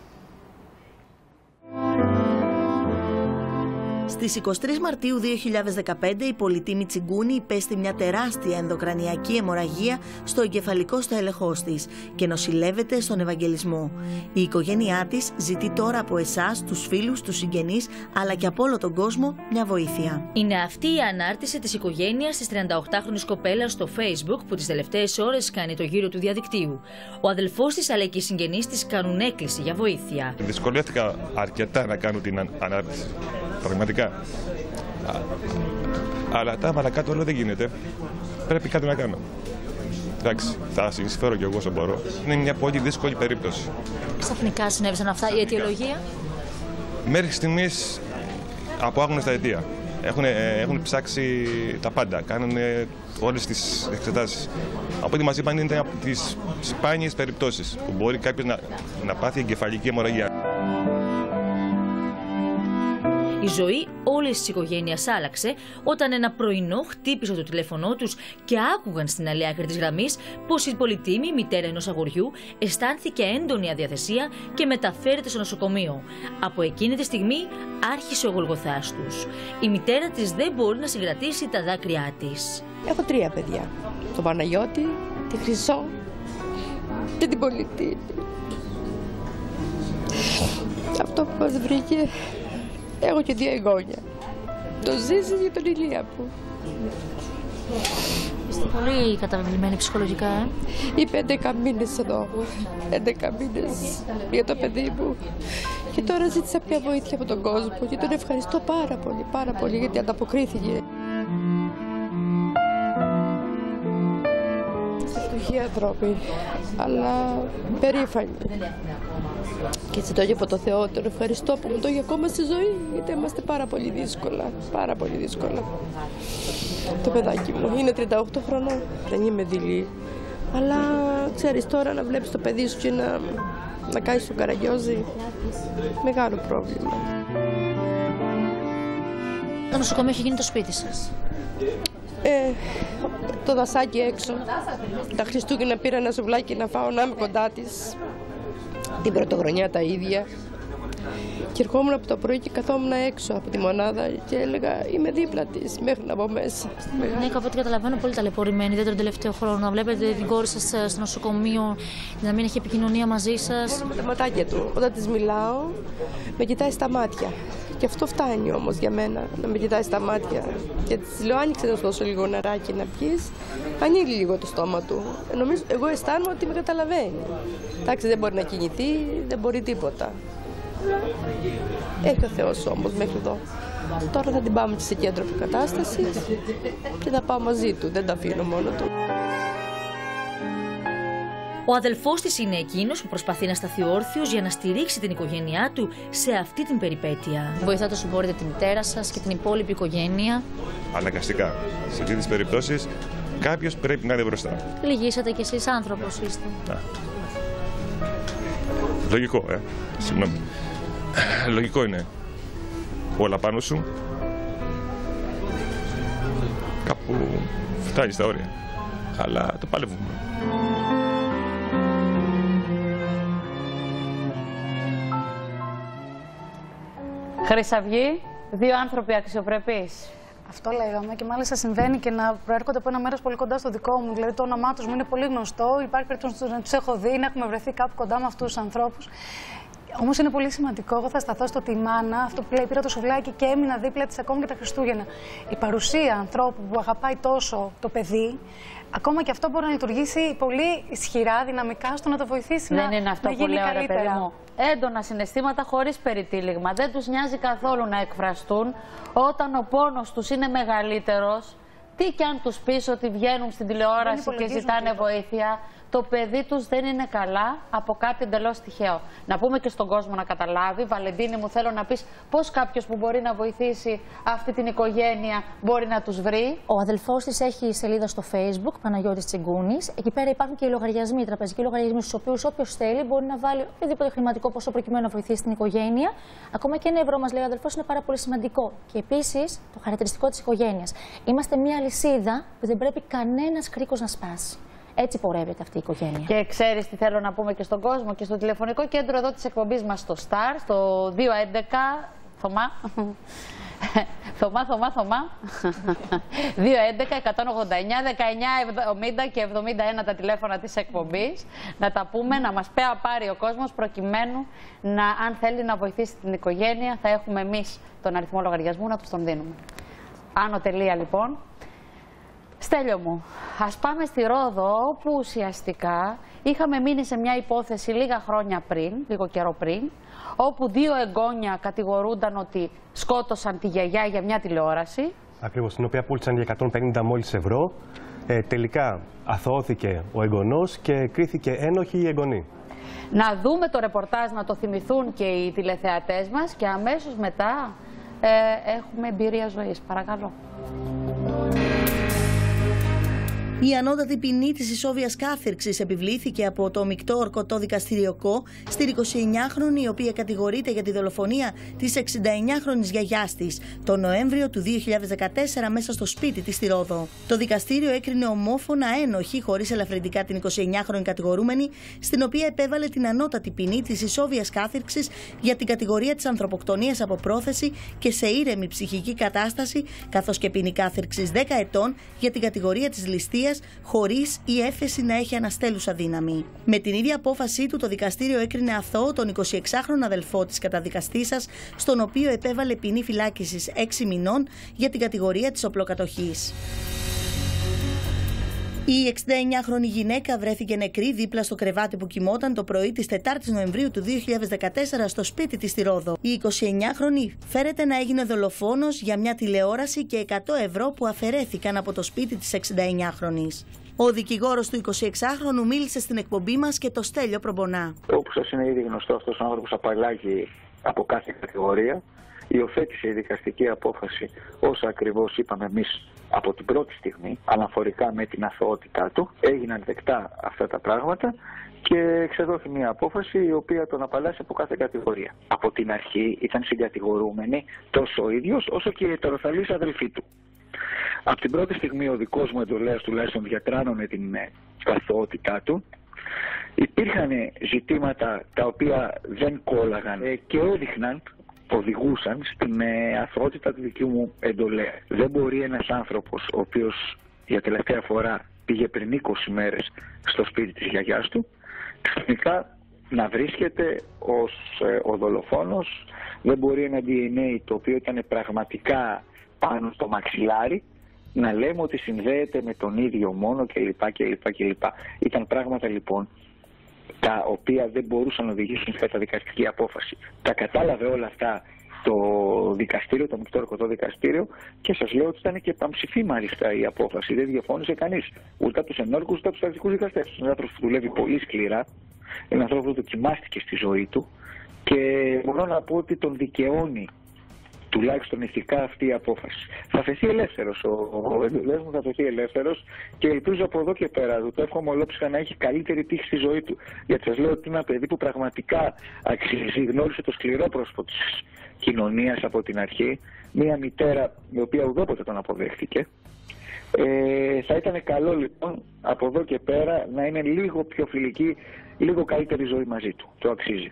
Στις 23 Μαρτίου 2015 η Πολυτίμη Τσιγκούνη υπέστη μια τεράστια ενδοκρανιακή αιμορραγία στο εγκεφαλικό στέλεχος της και νοσηλεύεται στον Ευαγγελισμό. Η οικογένειά της ζητεί τώρα από εσάς, τους φίλους, τους συγγενείς, αλλά και από όλο τον κόσμο μια βοήθεια. Είναι αυτή η ανάρτηση της οικογένειας της 38χρονης κοπέλας στο Facebook που τις τελευταίες ώρες κάνει το γύρο του διαδικτύου. Ο αδελφός της αλλά και οι συγγενείς της κάνουν έκκληση για βοήθεια. Δυσκολεύτηκα αρκετά να κάνω την ανάρτηση. Πραγματικά. Αλλά τα έβαλα κάτω, λέω δεν γίνεται. Πρέπει κάτι να κάνω. Εντάξει, θα συνεισφέρω κι εγώ όσο μπορώ. Είναι μια πολύ δύσκολη περίπτωση. Ξαφνικά συνέβησαν αυτά, η αιτιολογία? Μέχρι στιγμής από άγνωστα αιτία. Έχουν ψάξει τα πάντα, κάνουν όλες τις εξετάσεις. Από ό,τι μας είπαν είναι από τις σπάνιες περιπτώσεις που μπορεί κάποιος να πάθει εγκεφαλική αιμορραγία. Η ζωή όλης της οικογένειας άλλαξε όταν ένα πρωινό χτύπησε το τηλέφωνό τους και άκουγαν στην άλλη άκρη της γραμμής πως η πολυτίμη μητέρα ενός αγοριού αισθάνθηκε έντονη αδιαθεσία και μεταφέρεται στο νοσοκομείο. Από εκείνη τη στιγμή άρχισε ο γολγοθάς τους. Η μητέρα της δεν μπορεί να συγκρατήσει τα δάκρυά της. Έχω 3 παιδιά. Τον Παναγιώτη, τη Χρυσό και την Πολιτή. Αυτό που μας βρήκε. Έχω και 2 εγγόνια. Τον Ζήση και τον Ηλία-που. Είστε πολύ καταβεβλημένοι ψυχολογικά, Είπε 11 μήνες εδώ. 11 μήνες για το παιδί μου. Και τώρα ζήτησα πια βοήθεια από τον κόσμο και τον ευχαριστώ πάρα πολύ γιατί ανταποκρίθηκε. Είστε φτωχοί άνθρωποι, αλλά περήφανοι. Και έτσι το από το Θεό, τον ευχαριστώ που μου το έχει ακόμα στη ζωή, γιατί είμαστε πάρα πολύ δύσκολα. Το παιδάκι μου είναι 38 χρονών, δεν είμαι δειλή. Αλλά ξέρεις τώρα να βλέπεις το παιδί σου και να κάνεις τον καραγκιόζη, μεγάλο πρόβλημα. Το νοσοκομείο έχει γίνει το σπίτι σας. Το δασάκι έξω. Τα Χριστούγεννα πήρα ένα σουβλάκι να φάω, να είμαι κοντά της. Την πρωτοχρονιά τα ίδια. Και ερχόμουν από το πρωί και καθόμουν έξω από τη μονάδα και έλεγα είμαι δίπλα της μέχρι να μπω μέσα. Ναι, από ό,τι καταλαβαίνω, πολύ ταλαιπωρημένη, δεν τον τελευταίο χρόνο. Να βλέπετε την κόρη σας στο νοσοκομείο, να μην έχει επικοινωνία μαζί σας. Με τα ματάκια του. Όταν της μιλάω, με κοιτάει στα μάτια. Και αυτό φτάνει όμως για μένα, να με κοιτάει στα μάτια. Και της λέω, άνοιξε να σου δώσω λίγο νεράκι να πιεις. Ανοίγει λίγο το στόμα του. Νομίζω, εγώ αισθάνομαι ότι με καταλαβαίνει. Εντάξει, δεν μπορεί να κινηθεί, δεν μπορεί τίποτα. Έχει ο Θεός όμως μέχρι εδώ. Τώρα θα την πάμε σε κέντρο αποκατάστασης και θα πάω μαζί του, δεν τα αφήνω μόνο του. Ο αδελφός της είναι εκείνος που προσπαθεί να σταθεί όρθιος για να στηρίξει την οικογένειά του σε αυτή την περιπέτεια. Βοηθάτε όσο μπορείτε τη μητέρα σας και την υπόλοιπη οικογένεια. Αναγκαστικά. Σε αυτές τις περιπτώσεις κάποιος πρέπει να είναι μπροστά. Λυγίσατε κι εσείς άνθρωπος είστε. Λογικό, συγγνώμη. Λογικό είναι. Όλα πάνω σου. Κάπου φτάνει στα όρια. Αλλά το παλεύουμε. Χρυσαυγή, 2 άνθρωποι αξιοπρεπείς. Αυτό λέγαμε και μάλιστα συμβαίνει και να προέρχονται από ένα μέρος πολύ κοντά στο δικό μου. Δηλαδή το όνομά τους μου είναι πολύ γνωστό. Υπάρχει περίπτωση να τους έχω δει, να έχουμε βρεθεί κάπου κοντά με αυτούς τους ανθρώπους. Όμως είναι πολύ σημαντικό. Εγώ θα σταθώ στο ότι η μάνα, αυτό που λέει, πήρα το σουβλάκι και έμεινα δίπλα της ακόμη και τα Χριστούγεννα. Η παρουσία ανθρώπου που αγαπάει τόσο το παιδί, ακόμα και αυτό μπορεί να λειτουργήσει πολύ ισχυρά, δυναμικά, στο να το βοηθήσει Δεν είναι αυτό να που γίνει λέω, καλύτερα. ρε παιδί μου. Έντονα συναισθήματα χωρίς περιτύλιγμα. Δεν τους νοιάζει καθόλου να εκφραστούν όταν ο πόνος τους είναι μεγαλύτερος. Τι κι αν τους πεις ότι βγαίνουν στην τηλεόραση και ζητάνε βοήθεια, το παιδί τους δεν είναι καλά από κάτι εντελώς τυχαίο. Να πούμε και στον κόσμο να καταλάβει, Βαλεντίνη μου, θέλω να πεις πώς κάποιος που μπορεί να βοηθήσει αυτή την οικογένεια μπορεί να τους βρει. Ο αδελφός της έχει σελίδα στο Facebook, Παναγιώτης Τσιγκούνης. Εκεί πέρα υπάρχουν και οι λογαριασμοί, οι τραπεζικοί λογαριασμοί, στους οποίους όποιος θέλει μπορεί να βάλει οποιοδήποτε χρηματικό ποσό προκειμένου να βοηθήσει την οικογένεια. Ακόμα και 1 ευρώ, μας λέει ο αδελφός, είναι πάρα πολύ σημαντικό. Και επίσης το χαρακτηριστικό της οικογένειας. Είμαστε μια αλυσίδα που δεν πρέπει κανένας κρίκος να σπάσει. Έτσι πορεύεται αυτή η οικογένεια. Και ξέρεις τι θέλω να πούμε και στον κόσμο και στο τηλεφωνικό κέντρο εδώ της εκπομπής μας στο Star, στο 211, Θωμά. Θωμά. 211, 189, 19, 70 και 71 τα τηλέφωνα της εκπομπής. Να τα πούμε, να μας πάρει ο κόσμος προκειμένου να, αν θέλει να βοηθήσει την οικογένεια, θα έχουμε εμείς τον αριθμό λογαριασμού να τους τον δίνουμε. Άνω τελεία λοιπόν. Στέλιο μου, ας πάμε στη Ρόδο, όπου ουσιαστικά είχαμε μείνει σε μια υπόθεση λίγα χρόνια πριν, λίγο καιρό πριν, όπου 2 εγγόνια κατηγορούνταν ότι σκότωσαν τη γιαγιά για μια τηλεόραση. Ακριβώς, την οποία πούλησαν για 150 μόλις ευρώ. Τελικά αθωώθηκε ο εγγονός και κρίθηκε ένοχη η εγγονή. Να δούμε το ρεπορτάζ, να το θυμηθούν και οι τηλεθεατές μας και αμέσως μετά έχουμε εμπειρία ζωής. Παρακαλώ. Η ανώτατη ποινή της ισόβιας κάθυρξης επιβλήθηκε από το Μεικτό Ορκωτό Δικαστήριο ΚΟ στη 29χρονη, η οποία κατηγορείται για τη δολοφονία της 69χρονης γιαγιάς της τον Νοέμβριο του 2014 μέσα στο σπίτι της στη Ρόδο. Το δικαστήριο έκρινε ομόφωνα ένοχη χωρίς ελαφρυντικά την 29χρονη κατηγορούμενη, στην οποία επέβαλε την ανώτατη ποινή της ισόβιας κάθυρξης για την κατηγορία της ανθρωποκτονίας από πρόθεση και σε ήρεμη ψυχική κατάσταση, καθώς και ποινή κάθυρξης 10 ετών για την κατηγορία της ληστείας χωρίς η έφεση να έχει αναστέλουσα δύναμη. Με την ίδια απόφασή του, το δικαστήριο έκρινε αθώο τον 26χρονο αδελφό της καταδικαστήσας, στον οποίο επέβαλε ποινή φυλάκισης 6 μηνών για την κατηγορία της οπλοκατοχής. Η 69χρονη γυναίκα βρέθηκε νεκρή δίπλα στο κρεβάτι που κοιμόταν το πρωί της 4ης Νοεμβρίου του 2014 στο σπίτι της στη Ρόδο. Η 29χρονη φέρεται να έγινε δολοφόνος για μια τηλεόραση και 100 ευρώ που αφαιρέθηκαν από το σπίτι της 69χρονης. Ο δικηγόρος του 26χρονου μίλησε στην εκπομπή μας και το Στέλιο Προμπονά. Όπως σας είναι ήδη γνωστό, αυτός ο άνθρωπος απαλλάγει από κάθε κατηγορία. Υιοθέτησε η δικαστική απόφαση όσα ακριβώς είπαμε εμείς από την πρώτη στιγμή, αναφορικά με την αθωότητά του. Έγιναν δεκτά αυτά τα πράγματα και εξεδόθη μια απόφαση η οποία τον απαλλάσσει από κάθε κατηγορία. Από την αρχή ήταν συγκατηγορούμενοι τόσο ο ίδιος όσο και οι ετεροθαλείς αδελφοί του. Από την πρώτη στιγμή ο δικός μου εντολέας τουλάχιστον διατράνωνε την αθωότητά του. Υπήρχαν ζητήματα τα οποία δεν κόλλαγαν και οδηγούσαν στην αθωότητα του δικού μου εντολέα. Δεν μπορεί ένας άνθρωπος ο οποίος για τελευταία φορά πήγε πριν 20 μέρες στο σπίτι της γιαγιάς του ξαφνικά να βρίσκεται ως ο δολοφόνος. Δεν μπορεί ένα DNA το οποίο ήταν πραγματικά πάνω στο μαξιλάρι να λέμε ότι συνδέεται με τον ίδιο μόνο κλπ. Ήταν πράγματα λοιπόν τα οποία δεν μπορούσαν να οδηγήσουν σε καταδικαστική απόφαση. Τα κατάλαβε όλα αυτά το δικαστήριο, το Μεικτό Ορκωτό Δικαστήριο, και σας λέω ότι ήταν και πανψηφή μάλιστα η απόφαση. Δεν διαφώνησε κανείς, ούτε από τους ενόρκους ούτε από τους στρατιωτικούς δικαστές. Είναι ένας άνθρωπος που δουλεύει πολύ σκληρά, ένας άνθρωπος που δοκιμάστηκε στη ζωή του και μπορώ να πω ότι τον δικαιώνει τουλάχιστον ηθικά αυτή η απόφαση. Θα αφαιθεί ελεύθερος, ο εντολέας μου θα αφαιθεί ελεύθερος και ελπίζω από εδώ και πέρα, το εύχομαι ολόψυχα να έχει καλύτερη τύχη στη ζωή του. Γιατί σας λέω ότι είναι ένα παιδί που πραγματικά αξίζει, γνώρισε το σκληρό πρόσωπο της κοινωνίας από την αρχή, μια μητέρα η οποία ουδέποτε τον αποδέχτηκε. Θα ήταν καλό λοιπόν από εδώ και πέρα να είναι λίγο πιο φιλική, λίγο καλύτερη ζωή μαζί του. Το αξίζει.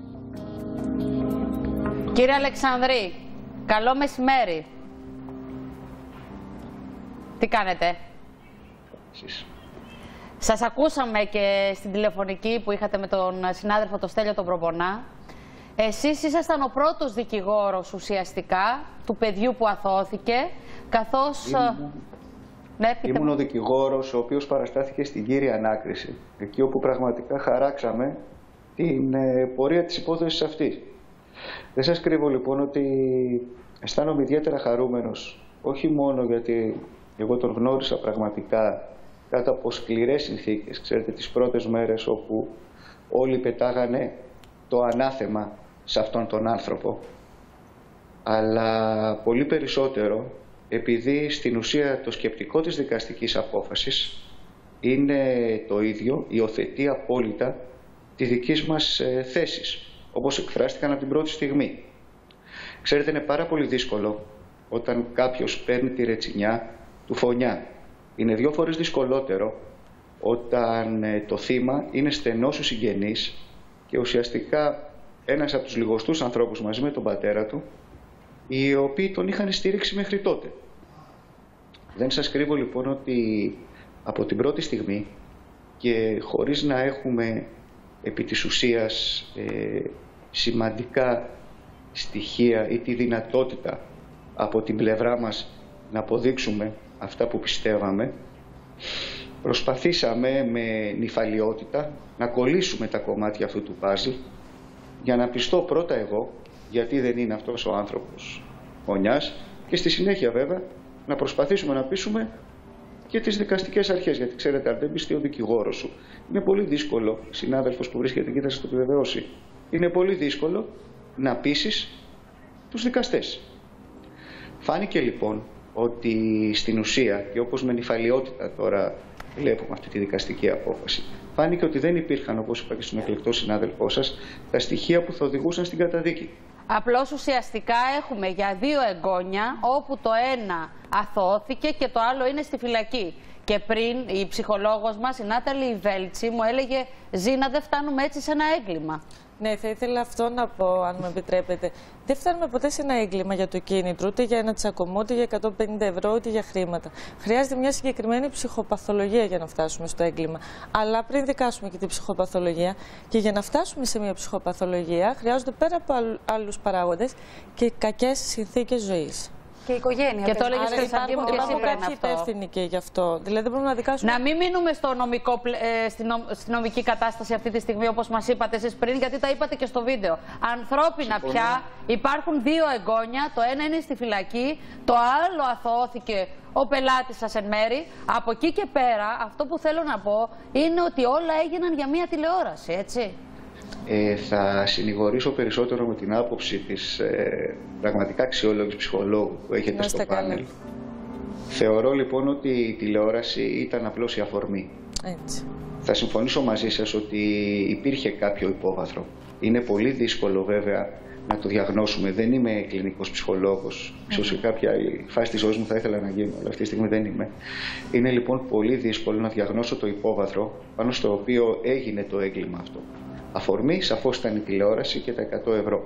Κύριε Αλεξανδρή, καλό μεσημέρι. Τι κάνετε? Σας ακούσαμε και στην τηλεφωνική που είχατε με τον συνάδελφο το Στέλιο τον Προπονά. Εσείς ήσασταν ο πρώτος δικηγόρος του παιδιού που αθώθηκε, καθώς... Ήμουν ο δικηγόρος ο οποίος παραστάθηκε στην κύρια ανάκριση, εκεί όπου πραγματικά χαράξαμε την πορεία της υπόθεσης αυτής. Δεν σας κρύβω λοιπόν ότι αισθάνομαι ιδιαίτερα χαρούμενος, όχι μόνο γιατί εγώ τον γνώρισα πραγματικά κάτω από σκληρές συνθήκες, ξέρετε, τις πρώτες μέρες όπου όλοι πετάγανε το ανάθεμα σε αυτόν τον άνθρωπο, αλλά πολύ περισσότερο επειδή στην ουσία το σκεπτικό της δικαστικής απόφασης είναι το ίδιο, υιοθετεί απόλυτα τη δική μας θέση, όπως εκφράστηκαν από την πρώτη στιγμή. Ξέρετε, είναι πάρα πολύ δύσκολο όταν κάποιος παίρνει τη ρετσινιά του φωνιά. Είναι 2 φορές δυσκολότερο όταν το θύμα είναι στενός σου συγγενής και ουσιαστικά ένας από τους λιγοστούς ανθρώπους μαζί με τον πατέρα του, οι οποίοι τον είχαν στηρίξει μέχρι τότε. Δεν σας κρύβω λοιπόν ότι από την πρώτη στιγμή και χωρίς να έχουμε επί της ουσίας σημαντικά στοιχεία ή τη δυνατότητα από την πλευρά μας να αποδείξουμε αυτά που πιστεύαμε, προσπαθήσαμε με νηφαλιότητα να κολλήσουμε τα κομμάτια αυτού του παζλ για να πιστώ πρώτα εγώ γιατί δεν είναι αυτός ο άνθρωπος γωνιάς και στη συνέχεια βέβαια να προσπαθήσουμε να πείσουμε και τις δικαστικές αρχές, γιατί ξέρετε, αν δεν πιστεί ο δικηγόρος σου, είναι πολύ δύσκολο, συνάδελφος που βρίσκεται εκεί θα σας το επιβεβαιώσει, είναι πολύ δύσκολο να πείσεις τους δικαστές. Φάνηκε λοιπόν ότι στην ουσία, και όπως με νηφαλιότητα τώρα βλέπουμε αυτή τη δικαστική απόφαση, φάνηκε ότι δεν υπήρχαν, όπως είπα και στον εκλεκτό συνάδελφό σας, τα στοιχεία που θα οδηγούσαν στην καταδίκη. Απλώς ουσιαστικά έχουμε για 2 εγγόνια, όπου το ένα αθωώθηκε και το άλλο είναι στη φυλακή. Και πριν η ψυχολόγος μας, η Νάταλη Βέλτσι, μου έλεγε «Ζήνα, δεν φτάνουμε έτσι σε ένα έγκλημα». Ναι, θα ήθελα αυτό να πω, αν με επιτρέπετε. Δεν φτάνουμε ποτέ σε ένα έγκλημα για το κίνητρο, ούτε για ένα τσακωμό, ούτε για 150 ευρώ, ούτε για χρήματα. Χρειάζεται μια συγκεκριμένη ψυχοπαθολογία για να φτάσουμε στο έγκλημα. Αλλά πριν δικάσουμε και την ψυχοπαθολογία, και για να φτάσουμε σε μια ψυχοπαθολογία, χρειάζονται πέρα από άλλους παράγοντες και κακές συνθήκες ζωής. Και η οικογένεια. Και το έλεγες Χρυσάνθη μου και εσύ πριν αυτό. Υπεύθυνοι και γι' αυτό. Δηλαδή δεν μπορούμε να δικάσουμε. Να μην μείνουμε στο νομικό, στη νομική κατάσταση αυτή τη στιγμή, όπως μας είπατε εσείς πριν, γιατί τα είπατε και στο βίντεο. Ανθρώπινα πια υπάρχουν 2 εγγόνια, το ένα είναι στη φυλακή, το άλλο αθωώθηκε ο πελάτης σας εν μέρη. Από εκεί και πέρα, αυτό που θέλω να πω είναι ότι όλα έγιναν για μία τηλεόραση, έτσι. Θα συνηγορήσω περισσότερο με την άποψη της πραγματικά αξιόλογης ψυχολόγου που έχετε στο πάνελ. Θεωρώ λοιπόν ότι η τηλεόραση ήταν απλώς η αφορμή. Έτσι. Θα συμφωνήσω μαζί σας ότι υπήρχε κάποιο υπόβαθρο. Είναι πολύ δύσκολο βέβαια να το διαγνώσουμε. Δεν είμαι κλινικός ψυχολόγος. Ίσως σε κάποια φάση της ζωής μου θα ήθελα να γίνω, αλλά αυτή τη στιγμή δεν είμαι. Είναι λοιπόν πολύ δύσκολο να διαγνώσω το υπόβαθρο πάνω στο οποίο έγινε το έγκλημα αυτό. Αφορμή σαφώς ήταν η τηλεόραση και τα 100 ευρώ.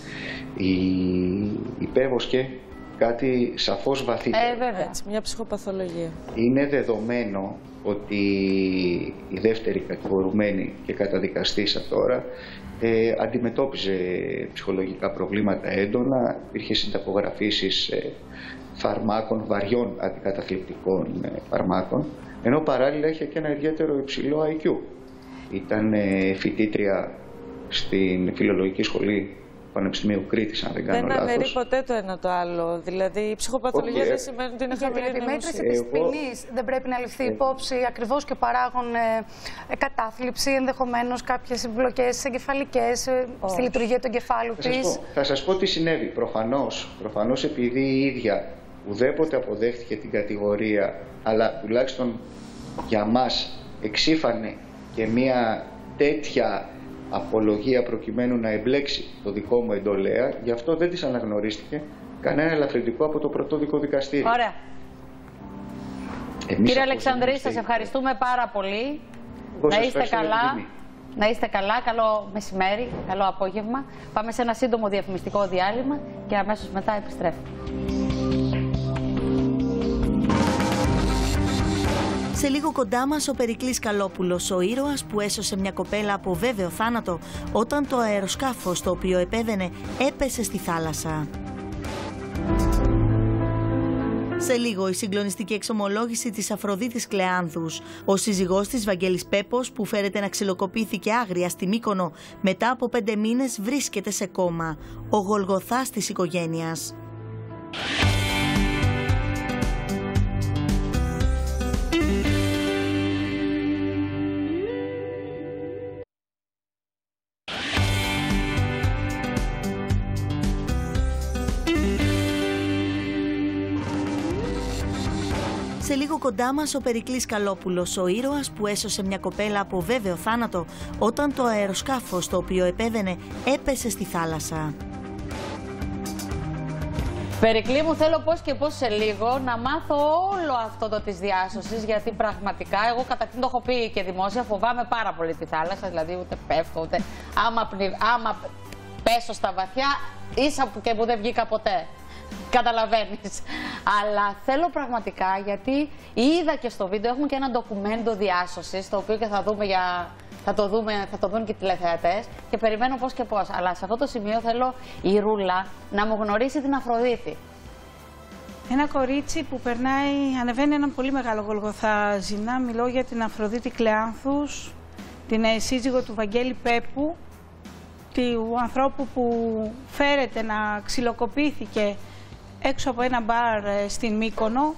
Υπέβοσκε κάτι σαφώς βαθύτερο. Βέβαια, μια ψυχοπαθολογία. Είναι δεδομένο ότι η δεύτερη κατηγορουμένη και καταδικαστήσα τώρα αντιμετώπιζε ψυχολογικά προβλήματα έντονα, υπήρχε συνταπογραφήσεις φαρμάκων, βαριών αντικαταθλιπτικών φαρμάκων, ενώ παράλληλα είχε και ένα ιδιαίτερο υψηλό IQ. Ήταν φοιτήτρια στην Φιλολογική Σχολή Πανεπιστημίου Κρήτης, αν δεν κάνω λάθος. Δεν αναιρεί ποτέ το ένα το άλλο. Δηλαδή η ψυχοπαθολογία δεν σημαίνει ότι είναι χαμηλή νοημοσύνη. Για την επιμέτρηση της ποινής δεν πρέπει να ληφθεί υπόψη ακριβώς και παράγον κατάθλιψη, ενδεχομένως κάποιες εμπλοκές εγκεφαλικές στη λειτουργία του εγκεφάλου της. Θα σας πω τι συνέβη. Προφανώς επειδή η ίδια ουδέποτε αποδέχτηκε την κατηγορία, αλλά τουλάχιστον για μας εξήφανε και μια τέτοια απολογία προκειμένου να εμπλέξει το δικό μου εντολέα, γι' αυτό δεν της αναγνωρίστηκε κανένα ελαφρυντικό από το πρωτόδικο δικαστήριο. Ωραία. Κύριε Αλεξανδρή, σας ευχαριστούμε πάρα πολύ. Να είστε καλά. Να είστε καλά. Καλό μεσημέρι, καλό απόγευμα. Πάμε σε ένα σύντομο διαφημιστικό διάλειμμα και αμέσως μετά επιστρέφουμε. Σε λίγο κοντά μας ο Περικλής Καλόπουλος, ο ήρωας που έσωσε μια κοπέλα από βέβαιο θάνατο όταν το αεροσκάφος το οποίο επέδαινε έπεσε στη θάλασσα. Σε λίγο η συγκλονιστική εξομολόγηση της Αφροδίτης Κλεάνθους. Ο σύζυγός της Βαγγέλης Πέπος, που φέρεται να ξυλοκοπήθηκε άγρια στη Μύκονο μετά από 5 μήνες, βρίσκεται σε κόμμα. Ο Γολγοθάς της οικογένειας. Σε λίγο κοντά μας ο Περικλής Καλόπουλος, ο ήρωας που έσωσε μια κοπέλα από βέβαιο θάνατο όταν το αεροσκάφος το οποίο επέδαινε έπεσε στη θάλασσα. Περικλή μου, θέλω πώς και πώς σε λίγο να μάθω όλο αυτό το της διάσωσης, γιατί πραγματικά εγώ καταρχήν το έχω πει και δημόσια, φοβάμαι πάρα πολύ τη θάλασσα, δηλαδή ούτε πέφτω, ούτε άμα πέσω στα βαθιά, ίσα που και που δεν βγήκα ποτέ. Καταλαβαίνεις. Αλλά θέλω πραγματικά, γιατί είδα και στο βίντεο, έχουμε και ένα ντοκουμέντο διάσωσης, το οποίο και θα το δουν και οι τηλεθεατές και περιμένω πώς και πώς. Αλλά σε αυτό το σημείο θέλω η Ρούλα να μου γνωρίσει την Αφροδίτη. Ένα κορίτσι που ανεβαίνει έναν πολύ μεγάλο Γολγοθά, Ζήνα. Μιλώ για την Αφροδίτη Κλεάνθους, την σύζυγο του Βαγγέλη Πέπου, του ανθρώπου που φέρεται να ξυλοκοπήθηκε έξω από ένα μπαρ στην Μύκονο.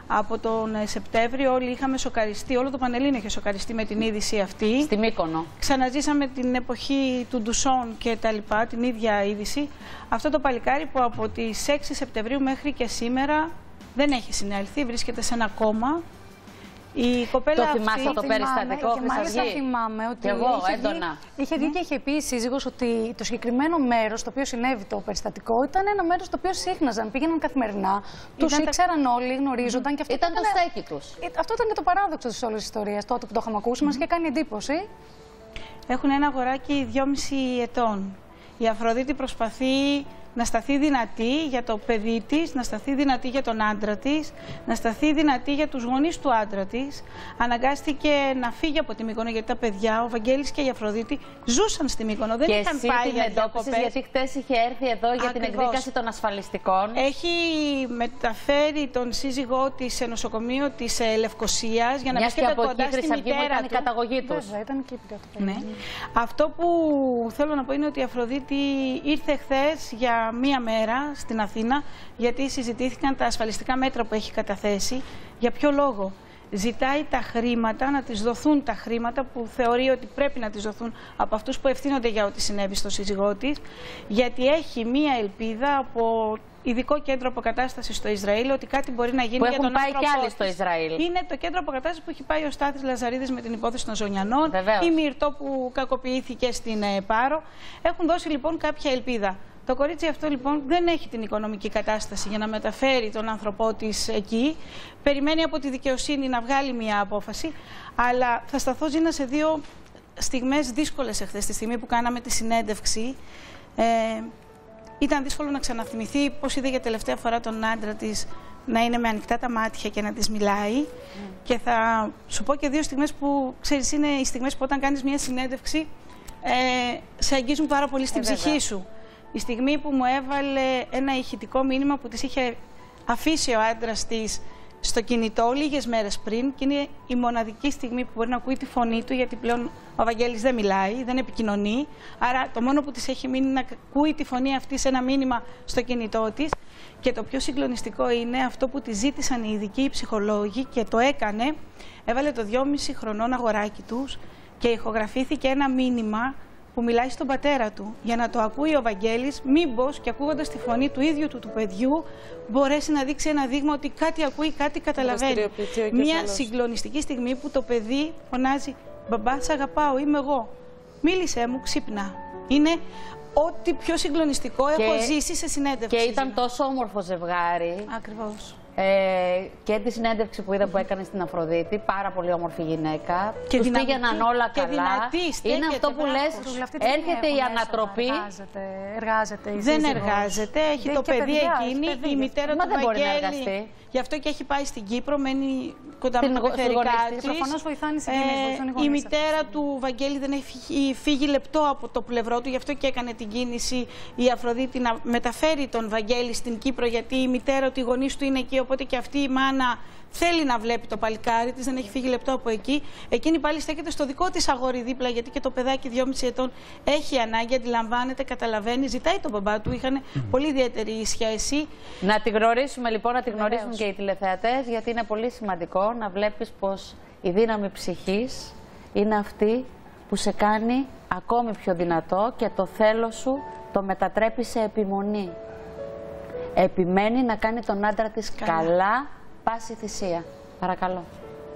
Από τον Σεπτέμβριο όλοι είχαμε σοκαριστεί, όλο το Πανελλήνιο είχε σοκαριστεί με την είδηση αυτή. Στη Μύκονο. Ξαναζήσαμε την εποχή του Ντουσόν και τα λοιπά, την ίδια είδηση. Αυτό το παλικάρι που από τις 6 Σεπτεμβρίου μέχρι και σήμερα δεν έχει συνέλθει, βρίσκεται σε ένα κόμμα. Η κοπέλα το θυμάστε αυτή, το περιστατικό, και μάλιστα θυμάμαι ότι είχε βγει και είχε πει η σύζυγος ότι το συγκεκριμένο μέρος στο οποίο συνέβη το περιστατικό ήταν ένα μέρος στο οποίο σύχναζαν, πήγαιναν καθημερινά, τους ήξεραν όλοι, γνωρίζονταν. Και αυτό ήταν το στέκι τους. Αυτό ήταν και το παράδοξο της όλης της ιστορίας. Τότε που το είχαμε ακούσει, μας είχε κάνει εντύπωση. Έχουν ένα αγοράκι 2,5 ετών. Η Αφροδίτη προσπαθεί να σταθεί δυνατή για το παιδί της, να σταθεί δυνατή για τον άντρα της, να σταθεί δυνατή για τους γονείς του άντρα της. Αναγκάστηκε να φύγει από τη Μύκονο γιατί τα παιδιά, ο Βαγγέλης και η Αφροδίτη, ζούσαν στη Μύκονο. Δεν είχαν πάει για διακοπές. Γιατί χτες είχε έρθει εδώ για την εκδίκαση των ασφαλιστικών. Έχει μεταφέρει τον σύζυγό της σε νοσοκομείο της Λευκωσίας για να βρίσκεται κοντά στη μητέρα του. Η καταγωγή τους. Ήταν Κύπριο το παιδί. Ναι. Αυτό που θέλω να πω είναι ότι η Αφροδίτη ήρθε χθες για μία μέρα στην Αθήνα, γιατί συζητήθηκαν τα ασφαλιστικά μέτρα που έχει καταθέσει. Για ποιο λόγο? Ζητάει τα χρήματα, να της δοθούν τα χρήματα που θεωρεί ότι πρέπει να της δοθούν από αυτούς που ευθύνονται για ό,τι συνέβη στο σύζυγό της, γιατί έχει μία ελπίδα από ειδικό κέντρο αποκατάστασης στο Ισραήλ ότι κάτι μπορεί να γίνει για τον άνθρωπο. Που έχουν πάει κι άλλοι της. στο Ισραήλ. Είναι το κέντρο αποκατάστασης που έχει πάει ο Στάθης Λαζαρίδης με την υπόθεση των Ζωνιανών, η Μυρτώ που κακοποιήθηκε στην Πάρο. Έχουν δώσει λοιπόν κάποια ελπίδα. Το κορίτσι αυτό λοιπόν δεν έχει την οικονομική κατάσταση για να μεταφέρει τον άνθρωπό της εκεί. Περιμένει από τη δικαιοσύνη να βγάλει μια απόφαση. Αλλά θα σταθώ, Ζήνα, σε δύο στιγμές δύσκολες εχθές. Τη στιγμή που κάναμε τη συνέντευξη, ήταν δύσκολο να ξαναθυμηθεί πώς είδε για τελευταία φορά τον άντρα της να είναι με ανοιχτά τα μάτια και να της μιλάει. Και θα σου πω και δύο στιγμές που, ξέρεις, είναι οι στιγμές που όταν κάνεις μια συνέντευξη σε αγγίζουν πάρα πολύ στην ψυχή σου. Η στιγμή που μου έβαλε ένα ηχητικό μήνυμα που της είχε αφήσει ο άντρας της στο κινητό λίγες μέρες πριν, και είναι η μοναδική στιγμή που μπορεί να ακούει τη φωνή του, γιατί πλέον ο Βαγγέλης δεν μιλάει, δεν επικοινωνεί. Άρα το μόνο που της έχει μείνει είναι να ακούει τη φωνή αυτή σε ένα μήνυμα στο κινητό της. Και το πιο συγκλονιστικό είναι αυτό που της ζήτησαν οι ειδικοί ψυχολόγοι και το έκανε. Έβαλε το 2,5 χρονών αγοράκι τους και ηχογραφήθηκε ένα μήνυμα που μιλάει στον πατέρα του, για να το ακούει ο Βαγγέλης, μήπως και ακούγοντας τη φωνή του ίδιου του παιδιού μπορέσει να δείξει ένα δείγμα ότι κάτι ακούει, κάτι καταλαβαίνει. Μια συγκλονιστική στιγμή που το παιδί φωνάζει «Μπαμπά, σ' αγαπάω, είμαι εγώ. Μίλησέ μου, ξύπνα». Είναι ό,τι πιο συγκλονιστικό έχω ζήσει σε συνέντευξη. Και ήταν τόσο όμορφο ζευγάρι. Ακριβώς. Και τη συνέντευξη που είδα που έκανε στην Αφροδίτη, πάρα πολύ όμορφη γυναίκα. Και τους πήγαιναν όλα και καλά. Δυνατή, είναι αυτό που λες, έρχεται η ανατροπή. Εργάζεται. Δεν εργάζεται, έχει το παιδί εκείνη, η μητέρα του Βαγγέλη. Γι' αυτό και έχει πάει στην Κύπρο, μένει κοντά με το περιφερειακά της. Προφανώς βοηθάνε οι η μητέρα του Βαγγέλη δεν έχει φύγει λεπτό από το πλευρό του, γι' αυτό και έκανε την κίνηση η Αφροδίτη να μεταφέρει τον Βαγγέλη στην Κύπρο, γιατί η μητέρα του, οι γονείς του είναι εκεί, οπότε και αυτή η μάνα θέλει να βλέπει το παλικάρι της, δεν έχει φύγει λεπτό από εκεί. Εκείνη πάλι στέκεται στο δικό της αγόρι δίπλα, γιατί και το παιδάκι 2,5 ετών έχει ανάγκη, αντιλαμβάνεται, καταλαβαίνει, ζητάει τον μπαμπά του, είχαν πολύ ιδιαίτερη σχέση. Να τη γνωρίσουμε λοιπόν, να τη γνωρίσουν και οι τηλεθεατές, γιατί είναι πολύ σημαντικό να βλέπεις πως η δύναμη ψυχής είναι αυτή που σε κάνει ακόμη πιο δυνατό και το θέλος σου το μετατρέπει σε επιμονή. Επιμένει να κάνει τον άντρα της καλά, πάση θυσία. Παρακαλώ.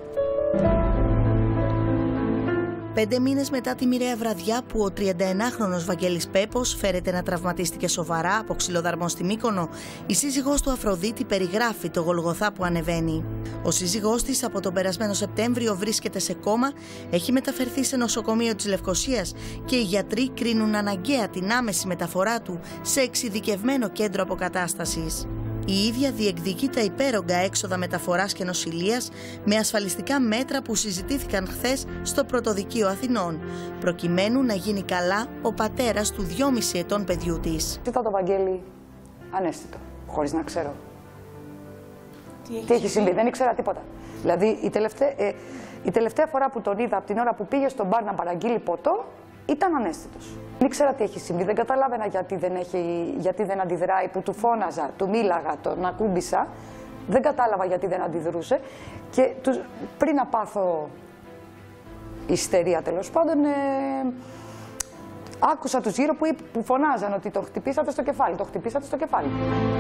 5 μήνες μετά τη μοιραία βραδιά που ο 31χρονος Βαγγέλης Πέπος φέρεται να τραυματίστηκε σοβαρά από ξυλοδαρμό στη Μύκονο, η σύζυγός του Αφροδίτη περιγράφει το Γολγοθά που ανεβαίνει. Ο σύζυγός της από τον περασμένο Σεπτέμβριο βρίσκεται σε κόμμα, έχει μεταφερθεί σε νοσοκομείο της Λευκωσίας και οι γιατροί κρίνουν αναγκαία την άμεση μεταφορά του σε εξειδικευμένο κέντρο αποκατάστασης. Η ίδια διεκδικεί τα υπέρογκα έξοδα μεταφοράς και νοσηλείας με ασφαλιστικά μέτρα που συζητήθηκαν χθες στο Πρωτοδικείο Αθηνών, προκειμένου να γίνει καλά ο πατέρας του 2,5 ετών παιδιού της. Είδα τον Βαγγέλη ανέστητο, χωρίς να ξέρω. Τι έχει συμβεί, δεν ήξερα τίποτα. Δηλαδή η τελευταία φορά που τον είδα, από την ώρα που πήγε στον μπαρ να παραγγείλει ποτό, ήταν ανέστητος. Δεν ήξερα τι έχει συμβεί, δεν καταλάβαινα γιατί δεν αντιδράει, που του φώναζα, του μίλαγα, τον ακούμπησα. Δεν κατάλαβα γιατί δεν αντιδρούσε και πριν να πάθω ιστερία τέλος πάντων, άκουσα τους γύρω που φωνάζαν ότι το χτυπήσατε στο κεφάλι, το χτυπήσατε στο κεφάλι.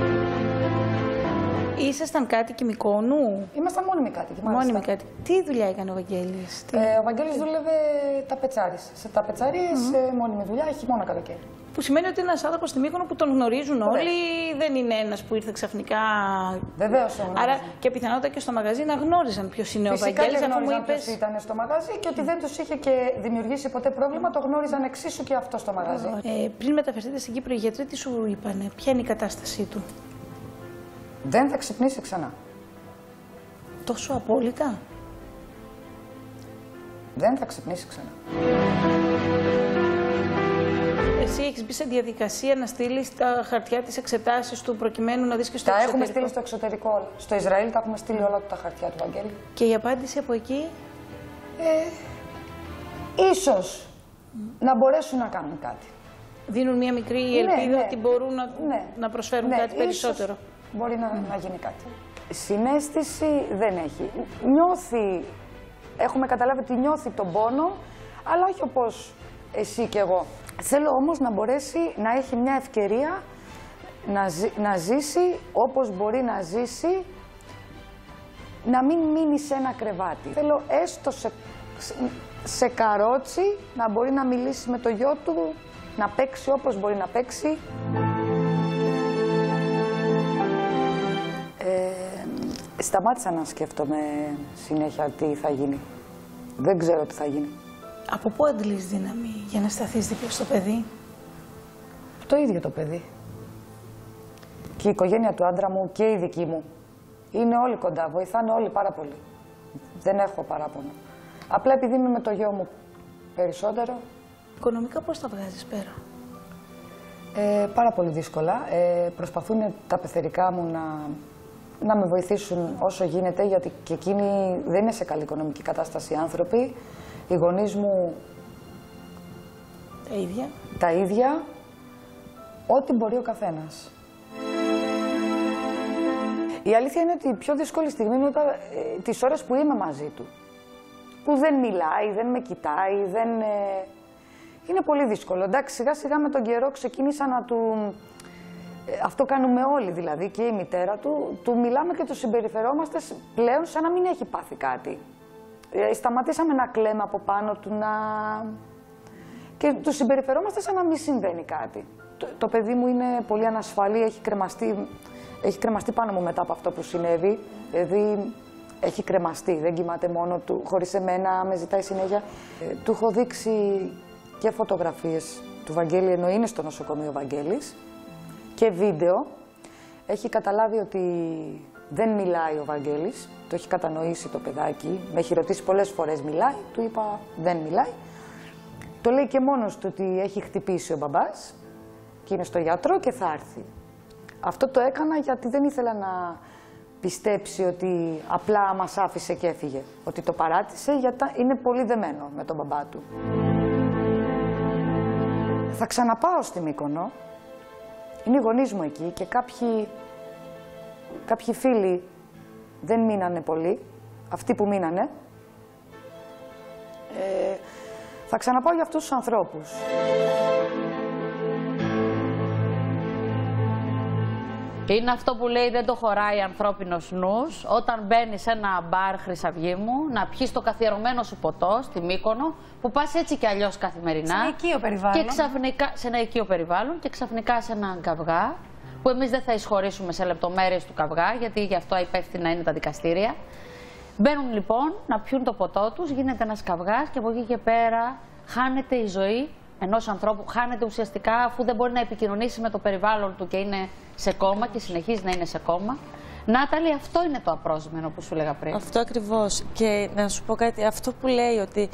Ήσασταν κάτοικοι Μυκόνου? Ήμασταν μόνιμοι κάτοικοι, μάλιστα. Μόνιμοι κάτοικοι. Τι δουλειά έκανε ο Βαγγέλης? Ο Βαγγέλης δούλευε ταπετσάρης. Σε ταπετσαρίες, μόνιμη δουλειά, χειμώνα καλοκαίρι. Που σημαίνει ότι είναι ένας άνθρωπος στη Μύκονο που τον γνωρίζουν όλοι, δεν είναι ένας που ήρθε ξαφνικά. Βεβαίως. Άρα και πιθανότατα και στο μαγαζί να γνώριζαν ποιος είναι ο Βαγγέλης, αφού μου είπες. Ποιος ήταν στο μαγαζί και ότι δεν τους είχε και δημιουργήσει ποτέ πρόβλημα, το γνώριζαν εξίσου και αυτό στο μαγαζί. Πριν μεταφερθείτε στην Κύπρο, οι γιατροί τι σου είπανε, ποια είναι η κατάστασή του? Δεν θα ξυπνήσει ξανά. Τόσο απόλυτα? Δεν θα ξυπνήσει ξανά. Εσύ έχεις μπει σε διαδικασία να στείλεις τα χαρτιά της εξετάσεις του προκειμένου να δεις και στο εξωτερικό? Τα έχουμε στείλει στο εξωτερικό όλα. Στο Ισραήλ τα έχουμε στείλει όλα τα χαρτιά του Βαγγέλη. Και η απάντηση από εκεί? Ίσως να μπορέσουν να κάνουν κάτι. Δίνουν μια μικρή ελπίδα ότι μπορούν να προσφέρουν κάτι περισσότερο. Μπορεί να γίνει κάτι. Συναίσθηση δεν έχει. Νιώθει, έχουμε καταλάβει ότι νιώθει τον πόνο, αλλά όχι όπως εσύ και εγώ. Θέλω όμως να μπορέσει να έχει μια ευκαιρία να ζήσει όπως μπορεί να ζήσει, να μην μείνει σε ένα κρεβάτι. Θέλω έστω σε καρότσι να μπορεί να μιλήσει με το γιο του, να παίξει όπως μπορεί να παίξει. Σταμάτησα να σκέφτομαι συνέχεια τι θα γίνει. Δεν ξέρω τι θα γίνει. Από πού αντλείς δύναμη για να σταθείς δίπλα στο παιδί? Το ίδιο το παιδί. Και η οικογένεια του άντρα μου και η δική μου. Είναι όλοι κοντά, βοηθάνε όλοι πάρα πολύ. Δεν έχω παράπονο. Απλά επειδή είμαι με το γιο μου περισσότερο. Οικονομικά πώς τα βγάζεις πέρα? Πάρα πολύ δύσκολα. Προσπαθούν τα πεθερικά μου να με βοηθήσουν όσο γίνεται, γιατί και εκείνοι δεν είναι σε καλή οικονομική κατάσταση οι άνθρωποι. Οι γονείς μου τα ίδια, ό,τι μπορεί ο καθένας. Η αλήθεια είναι ότι η πιο δύσκολη στιγμή είναι τις ώρες που είμαι μαζί του. Που δεν μιλάει, δεν με κοιτάει, είναι πολύ δύσκολο. Εντάξει, σιγά σιγά με τον καιρό ξεκίνησα να του... Αυτό κάνουμε όλοι δηλαδή, και η μητέρα του μιλάμε και του συμπεριφερόμαστε πλέον σαν να μην έχει πάθει κάτι. Σταματήσαμε να κλαίμε από πάνω του, και του συμπεριφερόμαστε σαν να μην συμβαίνει κάτι. Το παιδί μου είναι πολύ ανασφαλή, έχει κρεμαστεί πάνω μου μετά από αυτό που συνέβη. Δηλαδή έχει κρεμαστεί, δεν κοιμάται μόνο του, χωρίς εμένα, με ζητάει συνέχεια. Του έχω δείξει και φωτογραφίες του Βαγγέλη, ενώ είναι στο νοσοκομείο Βαγγέλης, και βίντεο. Έχει καταλάβει ότι δεν μιλάει ο Βαγγέλης, το έχει κατανοήσει το παιδάκι, με έχει ρωτήσει πολλές φορές μιλάει, του είπα δεν μιλάει. Το λέει και μόνος του ότι έχει χτυπήσει ο μπαμπάς και είναι στο γιατρό και θα έρθει. Αυτό το έκανα γιατί δεν ήθελα να πιστέψει ότι απλά μας άφησε και έφυγε. Ότι το παράτησε γιατί είναι πολύ δεμένο με τον μπαμπά του. Θα ξαναπάω στη Μύκονο. Είναι οι γονείς μου εκεί και κάποιοι φίλοι δεν μείνανε πολύ. Αυτοί που μείνανε. Θα ξαναπάω για αυτούς τους ανθρώπους. Είναι αυτό που λέει δεν το χωράει ανθρώπινος νους. Όταν μπαίνεις σε ένα μπαρ, Χρυσαυγή μου, να πιεις το καθιερωμένο σου ποτό στη Μύκονο, που πας έτσι κι αλλιώς καθημερινά. Σε ένα οικείο περιβάλλον. Και ξαφνικά, σε ένα οικείο περιβάλλον και ξαφνικά σε έναν καυγά, που εμείς δεν θα εισχωρήσουμε σε λεπτομέρειες του καυγά, γιατί γι' αυτό υπεύθυνα είναι τα δικαστήρια. Μπαίνουν λοιπόν να πιούν το ποτό τους, γίνεται ένας καυγάς και από εκεί και πέρα χάνεται η ζωή ενός ανθρώπου, χάνεται ουσιαστικά αφού δεν μπορεί να επικοινωνήσει με το περιβάλλον του και είναι σε κόμμα και συνεχίζει να είναι σε κόμμα. Νάταλη, αυτό είναι το απρόσμενο που σου λέγα πριν. Αυτό ακριβώς. Και να σου πω κάτι, αυτό που λέει ότι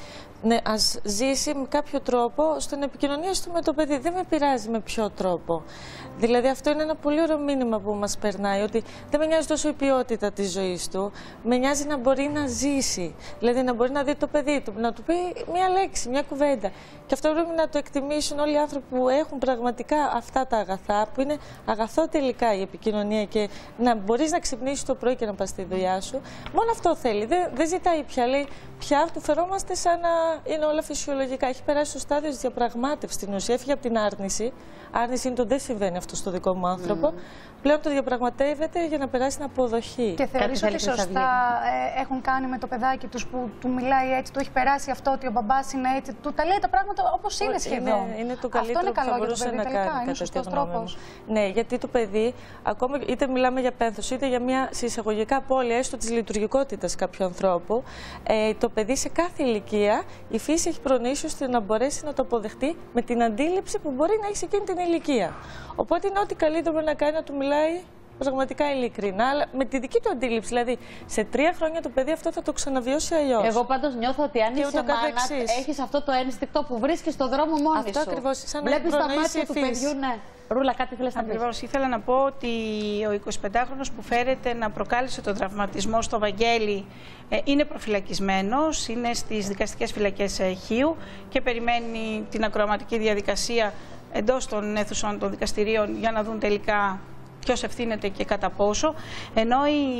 Ναι, ας ζήσει με κάποιο τρόπο στην επικοινωνία του με το παιδί. Δεν με πειράζει με ποιο τρόπο. Δηλαδή αυτό είναι ένα πολύ ωραίο μήνυμα που μας περνάει, ότι δεν με νοιάζει τόσο η ποιότητα της ζωής του, με νοιάζει να μπορεί να ζήσει. Δηλαδή να μπορεί να δει το παιδί του, να του πει μια λέξη, μια κουβέντα. Και αυτό πρέπει να το εκτιμήσουν όλοι οι άνθρωποι που έχουν πραγματικά αυτά τα αγαθά, που είναι αγαθό τελικά η επικοινωνία και να μπορείς να ξυπνήσεις το πρωί και να πας στη δουλειά σου. Μόνο αυτό θέλει. Δεν ζητάει πια. Λέει πια του φερόμαστε σαν να είναι όλα φυσιολογικά. Έχει περάσει στο στάδιο της διαπραγμάτευσης στην ουσία, έφυγε από την άρνηση. Άρνηση είναι το δεν συμβαίνει αυτό στο δικό μου άνθρωπο. Πλέον το διαπραγματεύεται για να περάσει στην αποδοχή. Και θεωρείς ότι σωστά έχουν κάνει με το παιδάκι τους που του μιλάει έτσι, του έχει περάσει αυτό ότι ο μπαμπάς είναι έτσι, του τα λέει τα πράγματα όπως είναι σχεδόν. Είναι το καλύτερο που θα μπορούσε να κάνει. Είναι σωστός τρόπος. Ναι, γιατί το παιδί, ακόμα είτε μιλάμε για πένθος, είτε για μια συσσαγωγικά απώλεια έστω της λειτουργικότητας κάποιου ανθρώπου, το παιδί σε κάθε ηλικία η φύση έχει προνοήσει ώστε να μπορέσει να το αποδεχτεί με την αντίληψη που μπορεί να έχει σε εκείνη την ηλικία. Οπότε είναι ό,τι καλύτερο να κάνει να του μιλάει πραγματικά ειλικρινά, αλλά με τη δική του αντίληψη. Δηλαδή, σε 3 χρόνια το παιδί αυτό θα το ξαναβιώσει αλλιώς. Εγώ πάντως νιώθω ότι αν είσαι μάνα, έχεις αυτό το ένστικτο που βρίσκεις στον δρόμο μόνη σου. Αυτό ακριβώς, σαν να βλέπεις τα μάτια του παιδιού, ναι. Ρούλα, κάτι θέλεις να πεις? Ακριβώς, ήθελα να πω ότι ο 25χρονος που φέρεται να προκάλεσε τον τραυματισμό στο Βαγγέλη είναι προφυλακισμένος, είναι στις δικαστικές φυλακές Χίου και περιμένει την ακροαματική διαδικασία εντός των αίθουσων των δικαστηρίων για να δουν τελικά ποιος ευθύνεται και κατά πόσο. Ενώ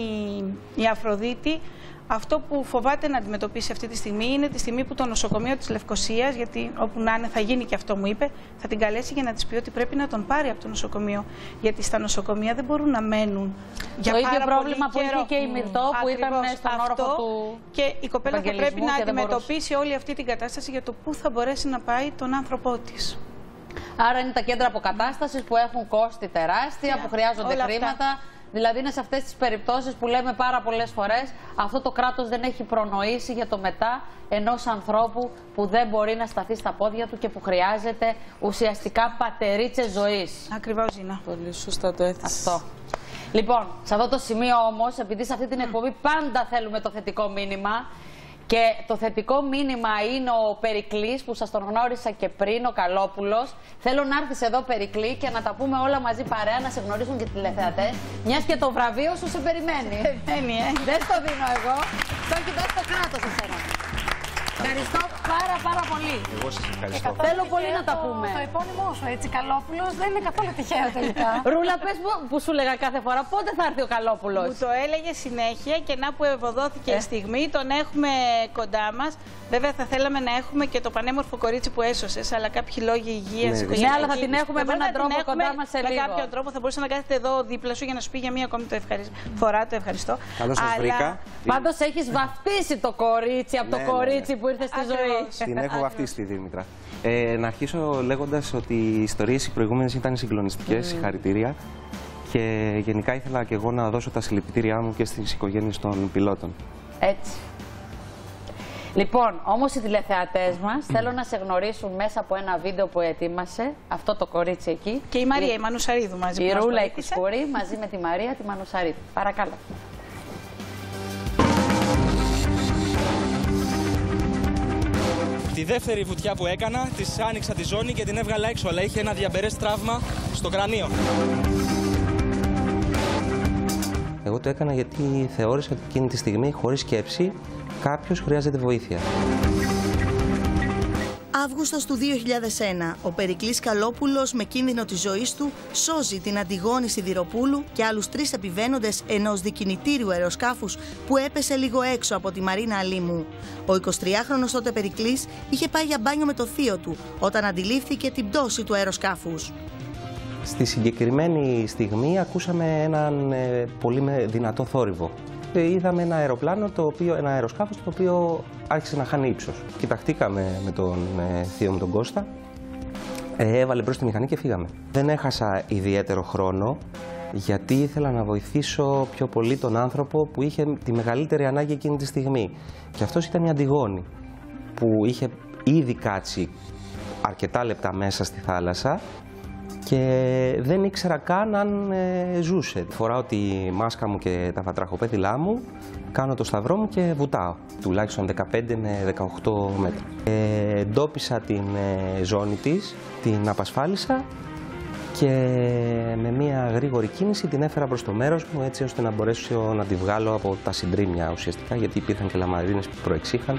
η Αφροδίτη αυτό που φοβάται να αντιμετωπίσει αυτή τη στιγμή είναι τη στιγμή που το νοσοκομείο της Λευκωσίας, γιατί όπου να είναι θα γίνει και αυτό μου είπε, θα την καλέσει για να της πει ότι πρέπει να τον πάρει από το νοσοκομείο. Γιατί στα νοσοκομεία δεν μπορούν να μένουν για το πάρα ίδιο πρόβλημα πολύ που είχε και η Μυρτώ που ήταν στον όροφο του. Και η κοπέλα θα πρέπει να αντιμετωπίσει όλη αυτή την κατάσταση για το πού θα μπορέσει να πάει τον άνθρωπό της. Άρα είναι τα κέντρα αποκατάστασης που έχουν κόστη τεράστια, που χρειάζονται χρήματα. Δηλαδή είναι σε αυτές τις περιπτώσεις που λέμε πάρα πολλές φορές αυτό το κράτος δεν έχει προνοήσει για το μετά ενός ανθρώπου που δεν μπορεί να σταθεί στα πόδια του και που χρειάζεται ουσιαστικά πατερίτσες ζωής. Ακριβώς, Ζήνα. Πολύ σωστά το έθεσες. Αυτό. Λοιπόν, σε αυτό το σημείο όμως, επειδή σε αυτή την εκπομπή πάντα θέλουμε το θετικό μήνυμα, και το θετικό μήνυμα είναι ο Περικλής που σας τον γνώρισα και πριν, ο Καλόπουλος. Θέλω να έρθεις εδώ, Περικλή, και να τα πούμε όλα μαζί παρέα, να σε γνωρίσουν και τηλεθεατές. Μιας και το βραβείο σου σε περιμένει. Δεν στο δίνω εγώ, το έχει δώσει το κράτος εσένα. Ευχαριστώ πάρα πολύ. Εγώ σας ευχαριστώ. Θέλω πολύ να τα πούμε. Το επώνυμό σου, έτσι, Καλόπουλος, δεν είναι καθόλου τυχαίο τελικά. Ρούλα, πες που σου λέγα κάθε φορά, πότε θα έρθει ο Καλόπουλος? Μου το έλεγε συνέχεια και να που ευωδόθηκε η στιγμή, τον έχουμε κοντά μας. Βέβαια θα θέλαμε να έχουμε και το πανέμορφο κορίτσι που έσωσες, αλλά κάποιοι λόγοι υγείας. Ναι, αλλά θα την έχουμε με έναν τρόπο κοντά μας σε λίγο. Με κάποιον τρόπο θα μπορούσε να κάθεται εδώ δίπλα σου για να σου πει για μία ακόμη φορά το ευχαριστώ. Καλώς σας βρήκα. Πάντως έχεις βαφτίσει το κορίτσι από το κορίτσι που ήρθε στη ζωή. Την έχω βαφτίσει τη Δήμητρα. Να αρχίσω λέγοντας ότι οι ιστορίες οι προηγούμενες ήταν συγκλονιστικές, συγχαρητήρια. Και γενικά ήθελα και εγώ να δώσω τα συλληπιτήριά μου και στις οικογένειες των πιλότων. Έτσι. Λοιπόν, όμως οι τηλεθεατές μας θέλω να σε γνωρίσουν μέσα από ένα βίντεο που ετοίμασε αυτό το κορίτσι εκεί. Και η Μαρία, η Μανουσαρίδου μαζί. Η Ρούλα η Κουσκουρή μαζί με τη Μαρία τη Μανουσαρίδου. Παρακαλώ. Τη δεύτερη βουτιά που έκανα, της άνοιξα τη ζώνη και την έβγαλα έξω, αλλά είχε ένα διαμπερές τραύμα στο κρανίο. Εγώ το έκανα γιατί θεώρησα ότι εκείνη τη στιγμή, χωρίς σκέψη, κάποιος χρειάζεται βοήθεια. Αύγουστος του 2001, ο Περικλής Καλόπουλος με κίνδυνο της ζωής του σώζει την Αντιγόνη Σιδηροπούλου και άλλους 3 επιβαίνοντες ενός δικινητήριου αεροσκάφους που έπεσε λίγο έξω από τη Μαρίνα Αλήμου. Ο 23χρονος τότε Περικλής είχε πάει για μπάνιο με το θείο του όταν αντιλήφθηκε την πτώση του αεροσκάφους. Στη συγκεκριμένη στιγμή ακούσαμε έναν πολύ δυνατό θόρυβο. Είδαμε ένα αεροπλάνο, ένα αεροσκάφος το οποίο άρχισε να χάνει ύψος. Κοιταχτήκαμε με τον θείο μου τον Κώστα, έβαλε μπρος τη μηχανή και φύγαμε. Δεν έχασα ιδιαίτερο χρόνο γιατί ήθελα να βοηθήσω πιο πολύ τον άνθρωπο που είχε τη μεγαλύτερη ανάγκη εκείνη τη στιγμή. Και αυτός ήταν η Αντιγόνη που είχε ήδη κάτσει αρκετά λεπτά μέσα στη θάλασσα και δεν ήξερα καν αν ζούσε. Φοράω τη μάσκα μου και τα βατραχοπέδιλά μου, κάνω το σταυρό μου και βουτάω, τουλάχιστον 15 με 18 μέτρα. Εντόπισα την ζώνη της, την απασφάλισα και με μια γρήγορη κίνηση την έφερα προς το μέρος μου, έτσι ώστε να μπορέσω να τη βγάλω από τα συντρίμμια ουσιαστικά, γιατί υπήρχαν και λαμαρίνες που προεξήχαν.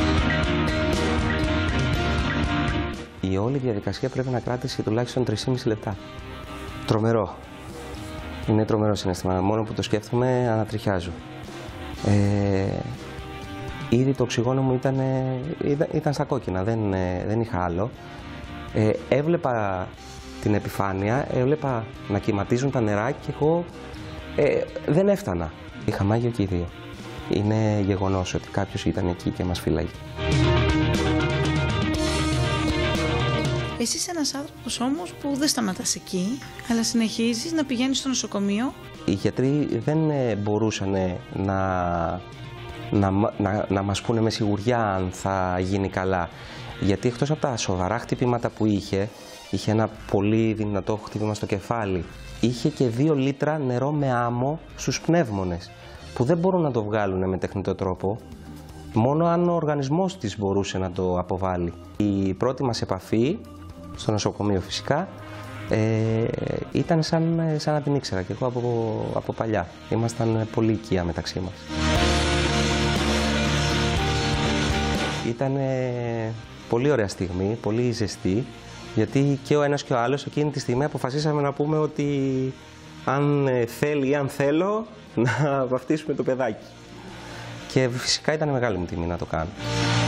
Η όλη διαδικασία πρέπει να κράτησε τουλάχιστον 3,5 λεπτά. Τρομερό. Είναι τρομερό συναίσθημα. Μόνο που το σκέφτομαι ανατριχιάζω. Ήδη το οξυγόνο μου ήταν στα κόκκινα, δεν είχα άλλο. Έβλεπα την επιφάνεια, έβλεπα να κυματίζουν τα νερά και εγώ δεν έφτανα. Είχα μάγιο και οι δύο. Είναι γεγονός ότι κάποιος ήταν εκεί και μας φύλαγε. Εσύ είσαι ένας άνθρωπος όμως που δεν σταματάς εκεί, αλλά συνεχίζεις να πηγαίνεις στο νοσοκομείο. Οι γιατροί δεν μπορούσαν να μας πούνε με σιγουριά αν θα γίνει καλά. Γιατί εκτός από τα σοβαρά χτυπήματα που είχε ένα πολύ δυνατό χτύπημα στο κεφάλι. Είχε και 2 λίτρα νερό με άμμο στους πνεύμονες, που δεν μπορούν να το βγάλουν με τεχνητό τρόπο, μόνο αν ο οργανισμός της μπορούσε να το αποβάλει. Η πρώτη μας επαφή, στο νοσοκομείο φυσικά, ήταν σαν να την ήξερα και εγώ από παλιά. Ήμασταν πολύ οικεία μεταξύ μας. Ήταν πολύ ωραία στιγμή, πολύ ζεστή, γιατί και ο ένας και ο άλλος εκείνη τη στιγμή αποφασίσαμε να πούμε ότι αν θέλει ή αν θέλω να βαφτίσουμε το παιδάκι. Και φυσικά ήταν μεγάλη μου τιμή να το κάνω.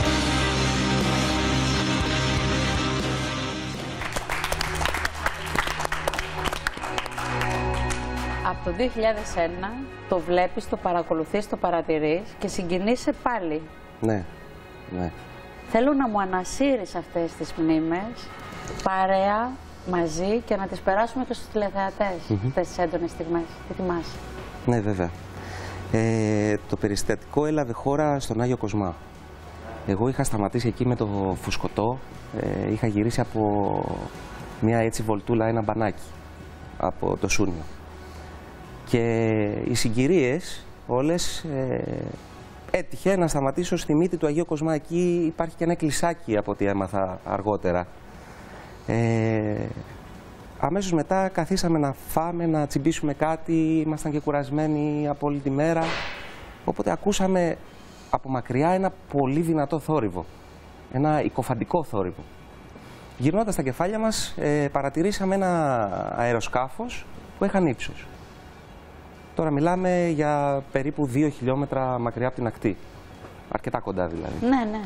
Από το 2001 το βλέπεις, το παρακολουθείς, το παρατηρείς και συγκινείσαι πάλι. Ναι, ναι. Θέλω να μου ανασύρεις αυτές τις μνήμες, παρέα, μαζί και να τις περάσουμε και στους τηλεθεατές, αυτές τις έντονες στιγμές. Τι θυμάσαι? Ναι, βέβαια. Το περιστατικό έλαβε χώρα στον Άγιο Κοσμά. Εγώ είχα σταματήσει εκεί με το φουσκωτό, είχα γυρίσει από μια έτσι βολτούλα, ένα μπανάκι από το Σούνιο. Και οι συγκυρίες όλες έτυχε να σταματήσω στη μύτη του Αγίου Κοσμά. Εκεί υπάρχει και ένα εκκλησάκι από ό,τι έμαθα αργότερα. Αμέσως μετά καθίσαμε να φάμε, να τσιμπήσουμε κάτι, ήμασταν και κουρασμένοι από όλη τη μέρα. Οπότε ακούσαμε από μακριά ένα πολύ δυνατό θόρυβο, ένα οικοφαντικό θόρυβο. Γυρνώντας τα κεφάλια μας παρατηρήσαμε ένα αεροσκάφος που είχαν ύψος. Τώρα μιλάμε για περίπου 2 χιλιόμετρα μακριά από την ακτή. Αρκετά κοντά δηλαδή. Ναι, ναι.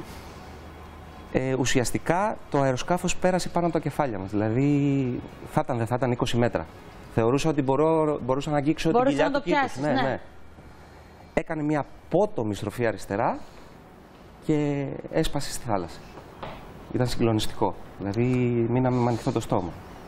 Ουσιαστικά το αεροσκάφος πέρασε πάνω από τα κεφάλια μας. Δηλαδή δεν θα ήταν 20 μέτρα. Θεωρούσα ότι μπορούσα να αγγίξω την κοιλιά του κήπου. Ναι, ναι. Έκανε μια απότομη στροφή αριστερά και έσπασε στη θάλασσα. Ήταν συγκλονιστικό. Δηλαδή μείναμε με ανοιχτό το στόμα.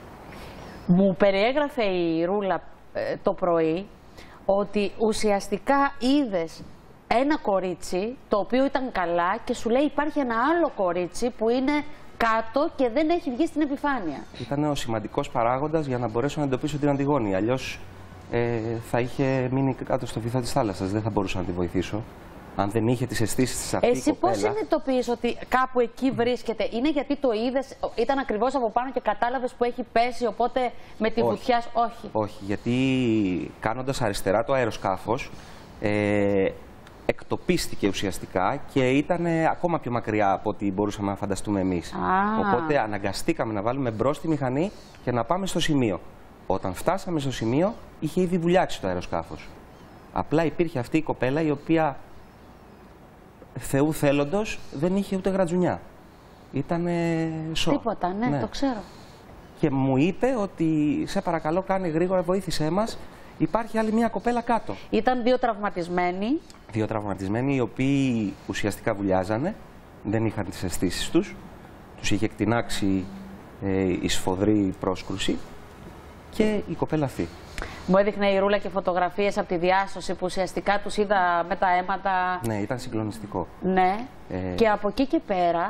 Μου περιέγραφε η Ρούλα το πρωί ότι ουσιαστικά είδες ένα κορίτσι το οποίο ήταν καλά και σου λέει υπάρχει ένα άλλο κορίτσι που είναι κάτω και δεν έχει βγει στην επιφάνεια. Ήταν ο σημαντικός παράγοντας για να μπορέσω να εντοπίσω την Αντιγόνη. Αλλιώς θα είχε μείνει κάτω στο βυθό της θάλασσας. Δεν θα μπορούσα να τη βοηθήσω. Αν δεν είχε τις αισθήσεις της αυτή η κοπέλα. Εσύ πώς συνειδητοποιείς ότι κάπου εκεί βρίσκεται? Είναι γιατί το είδες, ήταν ακριβώς από πάνω και κατάλαβες που έχει πέσει, οπότε με τη βουτιά? Όχι. Όχι, γιατί κάνοντας αριστερά το αεροσκάφος εκτοπίστηκε ουσιαστικά και ήταν ακόμα πιο μακριά από ό,τι μπορούσαμε να φανταστούμε εμείς. Οπότε αναγκαστήκαμε να βάλουμε μπρος τη μηχανή και να πάμε στο σημείο. Όταν φτάσαμε στο σημείο είχε ήδη βουλιάξει το αεροσκάφος. Απλά υπήρχε αυτή η κοπέλα η οποία Θεού θέλοντος δεν είχε ούτε γρατζουνιά. Ήτανε σοκ. Τίποτα, ναι, το ξέρω. Και μου είπε ότι σε παρακαλώ κάνε γρήγορα, βοήθησέ μας. Υπάρχει άλλη μια κοπέλα κάτω. Ήταν 2 τραυματισμένοι. 2 τραυματισμένοι οι οποίοι ουσιαστικά βουλιάζανε. Δεν είχαν τις αισθήσεις τους. Τους είχε εκτινάξει η σφοδρή πρόσκρουση και η κοπέλα αυτή. Μου έδειχνε η Ρούλα και φωτογραφίες από τη διάσωση που ουσιαστικά τους είδα με τα αίματα. Ναι, ήταν συγκλονιστικό. Ναι. Και από εκεί και πέρα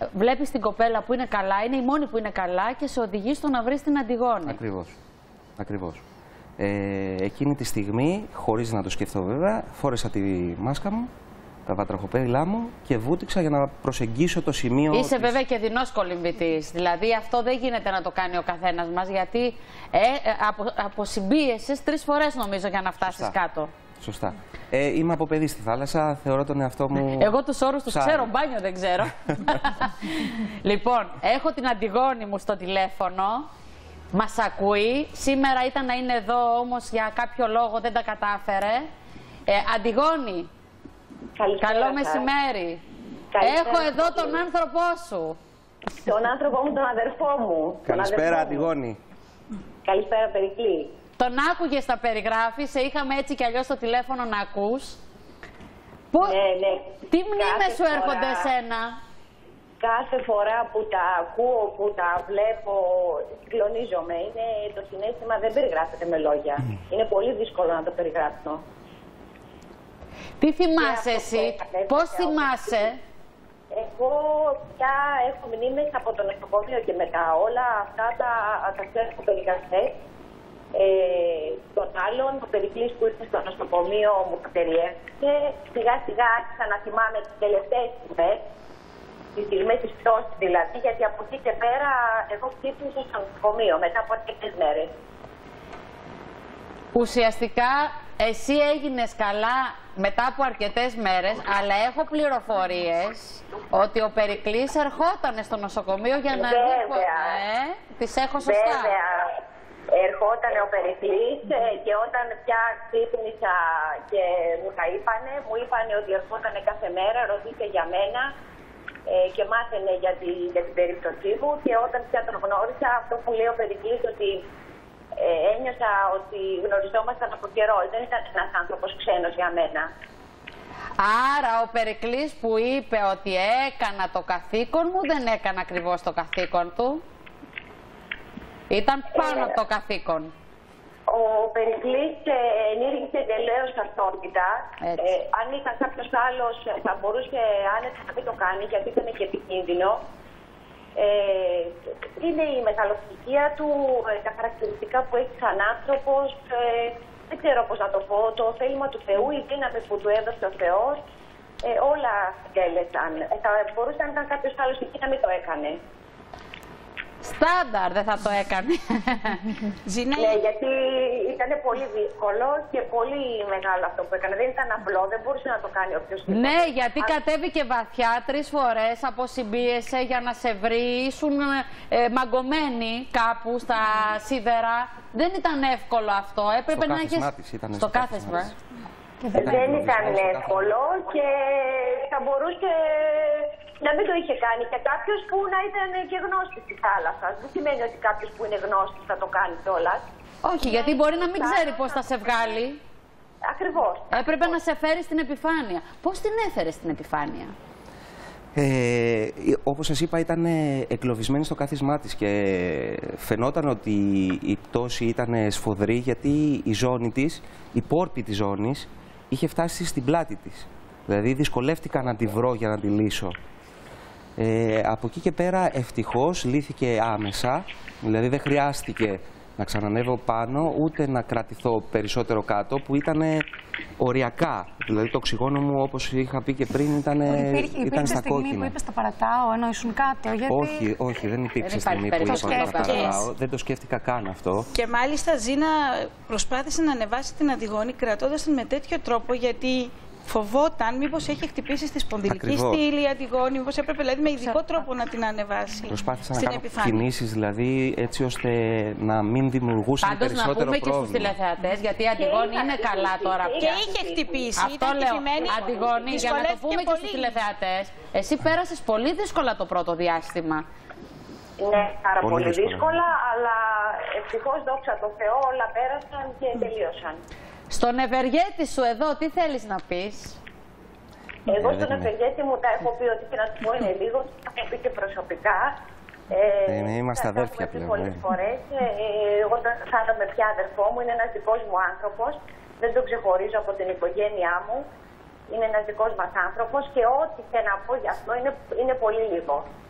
βλέπεις την κοπέλα που είναι καλά, είναι η μόνη που είναι καλά και σε οδηγεί στο να βρεις την Αντιγόνη. Ακριβώς. Εκείνη τη στιγμή, χωρίς να το σκεφτώ βέβαια, φόρεσα τη μάσκα μου, τα βατραχοπέδιλά μου και βούτυξα για να προσεγγίσω το σημείο. Είσαι βέβαια και δεινός κολυμβητής. Δηλαδή αυτό δεν γίνεται να το κάνει ο καθένας μας, γιατί αποσυμπίεσες 3 φορές νομίζω για να φτάσεις κάτω. Σωστά. Είμαι από παιδί στη θάλασσα, θεωρώ τον εαυτό μου. Εγώ τους όρους τους ξέρω, μπάνιο δεν ξέρω. Λοιπόν, έχω την Αντιγόνη μου στο τηλέφωνο. Μας ακούει. Σήμερα ήταν να είναι εδώ, όμως για κάποιο λόγο δεν τα κατάφερε. Αντιγόνη, καλό μεσημέρι. Έχω εδώ τον άνθρωπό σου. Τον άνθρωπό μου, τον αδερφό μου. Καλησπέρα, Αντιγόνη. Καλησπέρα, Περικλή. Τον άκουγες να περιγράφει, σε είχαμε έτσι κι αλλιώς στο τηλέφωνο να ακούς. Ναι. Τι μνήμες σου έρχονται εσένα? Κάθε φορά που τα ακούω, που τα βλέπω, συγκλονίζομαι. Το συναίσθημα δεν περιγράφεται με λόγια. Είναι πολύ δύσκολο να το περιγράψω. Τι θυμάσαι εσύ, πώς θυμάσαι? Εγώ πια έχω μνήμες από το νοσοκομείο και μετά. Όλα αυτά τα ξέρω από περιγραφές. Τον άλλον, ο Περικλής που ήρθε στο νοσοκομείο μου τα περιέφερε. Σιγά σιγά άρχισα να θυμάμαι τις τελευταίες στιγμές. Τις στιγμές της πτώσης δηλαδή, γιατί από εκεί και πέρα εγώ ξύπνησα στο νοσοκομείο μετά από αρκετές μέρες. Ουσιαστικά εσύ έγινες καλά μετά από αρκετές μέρες, αλλά έχω πληροφορίες ότι ο Περικλής ερχόταν στο νοσοκομείο για να δει. Τις έχω σωστά. Βέβαια. Ερχόταν ο Περικλής και όταν πια ξύπνησα και μου τα μου είπανε ότι ερχόταν κάθε μέρα, ρωτήσε για μένα και μάθαινε για την περίπτωσή μου, και όταν πια τον γνώρισα, αυτό που λέει ο Περικλής, ότι ένιωσα ότι γνωριζόμασταν από καιρό, δεν ήταν ένας άνθρωπος ξένος για μένα. Άρα ο Περικλής που είπε ότι έκανα το καθήκον μου, δεν έκανε ακριβώς το καθήκον του. Ήταν πάνω από το καθήκον. Ο Περικλής ενήργησε τελείως αυτόρμητα. Αν ήταν κάποιος άλλος θα μπορούσε άνετα να μην το κάνει, γιατί ήταν και επικίνδυνο. Είναι η μεγαλοπτυχία του, τα χαρακτηριστικά που έχει σαν άνθρωπος, δεν ξέρω πώς να το πω, το θέλημα του Θεού, η δύναμη που του έδωσε ο Θεός, όλα τέλεσαν. Θα μπορούσε να ήταν κάποιος άλλος εκεί να μην το έκανε. Στάνταρ δεν θα το έκανε. Ναι, γιατί ήταν πολύ δύσκολο και πολύ μεγάλο αυτό που έκανε. Δεν ήταν απλό, δεν μπορούσε να το κάνει οποιοσδήποτε. Ναι, γιατί κατέβηκε βαθιά 3 φορές, αποσυμπίεσε για να σε βρει, ήσουν μαγκωμένοι κάπου στα σίδερα. Δεν ήταν εύκολο αυτό, έπρεπε να έχεις... Στο κάθεσμα. Δεν ήταν εύκολο και θα μπορούσε να μην το είχε κάνει και κάποιος που να ήταν και γνώστης της θάλασσας. Δεν σημαίνει ότι κάποιος που είναι γνώστης θα το κάνει κιόλας. Όχι, γιατί μπορεί να μην ξέρει πώς θα σε βγάλει. Ακριβώς. Έπρεπε να σε φέρει στην επιφάνεια. Πώς την έφερε στην επιφάνεια? Όπως σας είπα, ήταν εγκλωβισμένη στο κάθισμά της και φαινόταν ότι η πτώση ήταν σφοδρή, γιατί η ζώνη της, η πόρπη της ζώνης, είχε φτάσει στην πλάτη της. Δηλαδή δυσκολεύτηκα να τη βρω για να τη λύσω. Από εκεί και πέρα ευτυχώς λύθηκε άμεσα, δηλαδή δεν χρειάστηκε να ξανανεύω πάνω ούτε να κρατηθώ περισσότερο κάτω, που ήταν οριακά. Δηλαδή το οξυγόνο μου, όπως είχα πει και πριν, ήταν στα κόκκινα. Στιγμή που είπες το παρατάω ενώ ήσουν κάτω? Γιατί... Όχι, δεν υπήρξε στιγμή που είπα το παρατάω. Δεν το σκέφτηκα καν αυτό. Και μάλιστα Ζήνα προσπάθησε να ανεβάσει την Αντιγόνη κρατώντας την με τέτοιο τρόπο, γιατί φοβόταν μήπως έχει χτυπήσει στη σπονδυλική στήλη η Αντιγόνη, μήπως έπρεπε δηλαδή με ειδικό τρόπο να την ανεβάσει. Προσπάθησα να κάνω κινήσεις δηλαδή έτσι ώστε να μην δημιουργούσαν περισσότερο πρόβλημα. Πάντως να πούμε και στους τηλεθεατές, γιατί η Αντιγόνη είναι καλά τώρα πια. Και είχε χτυπήσει. Αυτό λέω, Αντιγόνη, για να το πούμε και στους τηλεθεατές, εσύ πέρασες πολύ δύσκολα το πρώτο διάστημα. Ναι, πάρα πολύ δύσκολα, αλλά ευτυχώς δόξα τω Θεώ όλα πέρασαν και τελείωσαν. Στον ευεργέτη σου εδώ, τι θέλεις να πεις? Εγώ στον ευεργέτη μου τα έχω πει, ότι και να σου πω είναι λίγο, τα έχω πει και προσωπικά. Είμαστε αδέρφια πλέον. Πολλές φορές. Εγώ τον αισθάνομαι πια αδερφό μου, είναι ένας δικός μου άνθρωπος. Δεν τον ξεχωρίζω από την οικογένειά μου. Είναι ένας δικός μας άνθρωπος και ό,τι και να πω γι' αυτό είναι πολύ λίγο.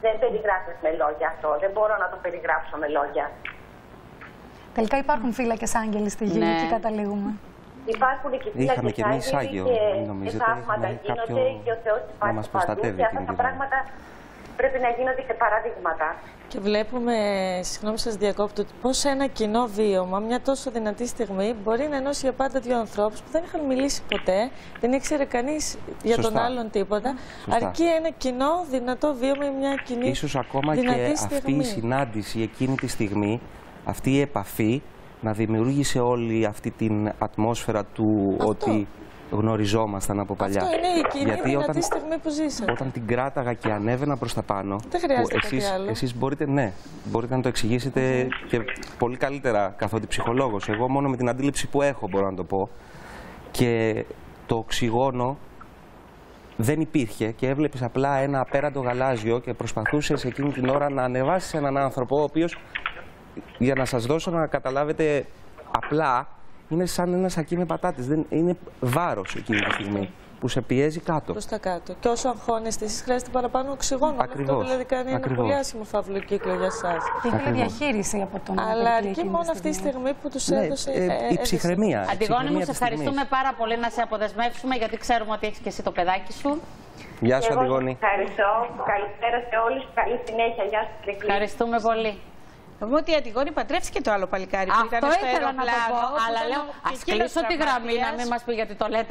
Δεν περιγράφεις με λόγια αυτό. Δεν μπορώ να το περιγράψω με λόγια. Τελικά υπάρχουν φύλακες άγγελοι στη γη, εκεί καταλήγουμε. Υπάρχουν και φύλακες άγγελοι και θαύματα γίνονται και ο Θεός υπάρχει παντού και αυτά τα πράγματα πρέπει να γίνονται και παραδείγματα. Και βλέπουμε, συγγνώμη σας διακόπτω, πώς ένα κοινό βίωμα, μια τόσο δυνατή στιγμή, μπορεί να ενώσει για πάντα δύο ανθρώπους που δεν είχαν μιλήσει ποτέ, δεν ήξερε κανείς για τον άλλον τίποτα. Αρκεί ένα κοινό δυνατό βίωμα ή μια κοινή ίσως ακόμα δυνατή και στιγμή. αυτή η συνάντηση εκείνη τη στιγμή, αυτή η επαφή, να δημιούργησε όλη αυτή την ατμόσφαιρα του ότι γνωριζόμασταν από παλιά. Αυτό είναι η κοινή δυνατή στιγμή που ζήσαμε. Όταν την κράταγα και ανέβαινα προς τα πάνω, δεν χρειάζεται κάτι άλλο. εσείς μπορείτε να το εξηγήσετε και πολύ καλύτερα καθότι ψυχολόγος. Εγώ μόνο με την αντίληψη που έχω μπορώ να το πω. Και το οξυγόνο δεν υπήρχε και έβλεπες απλά ένα απέραντο γαλάζιο και προσπαθούσες εκείνη την ώρα να ανεβάσεις έναν άνθρωπο ο οποίος, για να σας δώσω να καταλάβετε απλά, είναι σαν ένα σακί με πατάτες. Είναι βάρος εκείνη τη στιγμή που σε πιέζει κάτω. Προς τα κάτω. Και όσο αγχώνεστε, εσείς χρειάζεται παραπάνω οξυγόνο. Ακριβώς. Αυτό δηλαδή κάνει ένα πολύ άσχημο φαύλο κύκλο για εσάς. Θέλει διαχείριση από τον άλλο. Αλλά αρκεί μόνο αυτή τη στιγμή που τους έδωσε. Η ψυχραιμία. Αντιγόνη μου, σε ευχαριστούμε πάρα πολύ, να σε αποδεσμεύσουμε, γιατί ξέρουμε ότι έχεις και εσύ το παιδάκι σου. Γεια σου, Αντιγόνη. Ευχαριστώ. Καλησπέρα σε όλους. Καλή συνέχεια. Γεια σας. Ευχαριστούμε πολύ. Να πούμε ότι η Αντιγόνη παντρεύτηκε το άλλο παλικάρι που ήταν στο ήθελα να το πω, αλλά λέω ας κλείσω τη γραμμή να μην μας πει γιατί το λέτε.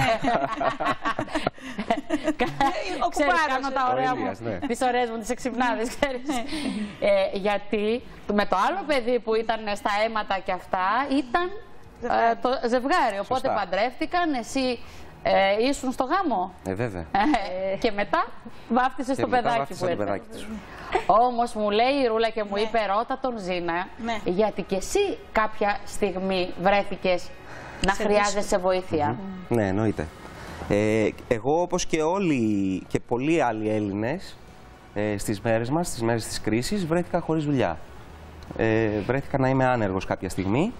Ξέρεις, κάνω τα ωραία μου, τις ωραίες μου, τις εξυπνάδες, ξέρεις. Γιατί με το άλλο παιδί που ήταν στα αίματα και αυτά ήταν το ζευγάρι, οπότε παντρεύτηκαν, εσύ ήσουν στο γάμο. Βέβαια. Και μετά βάφτισες το παιδάκι που ήρθε. Όμως μου λέει η Ρούλα και μου είπε ρώτα τον Ζήνα, γιατί και εσύ κάποια στιγμή βρέθηκες να χρειάζεσαι βοήθεια. Ναι, εννοείται. Εγώ όπως και όλοι και πολλοί άλλοι Έλληνες στις μέρες μας, στις μέρες της κρίσης, βρέθηκα χωρίς δουλειά. Βρέθηκα να είμαι άνεργος κάποια στιγμή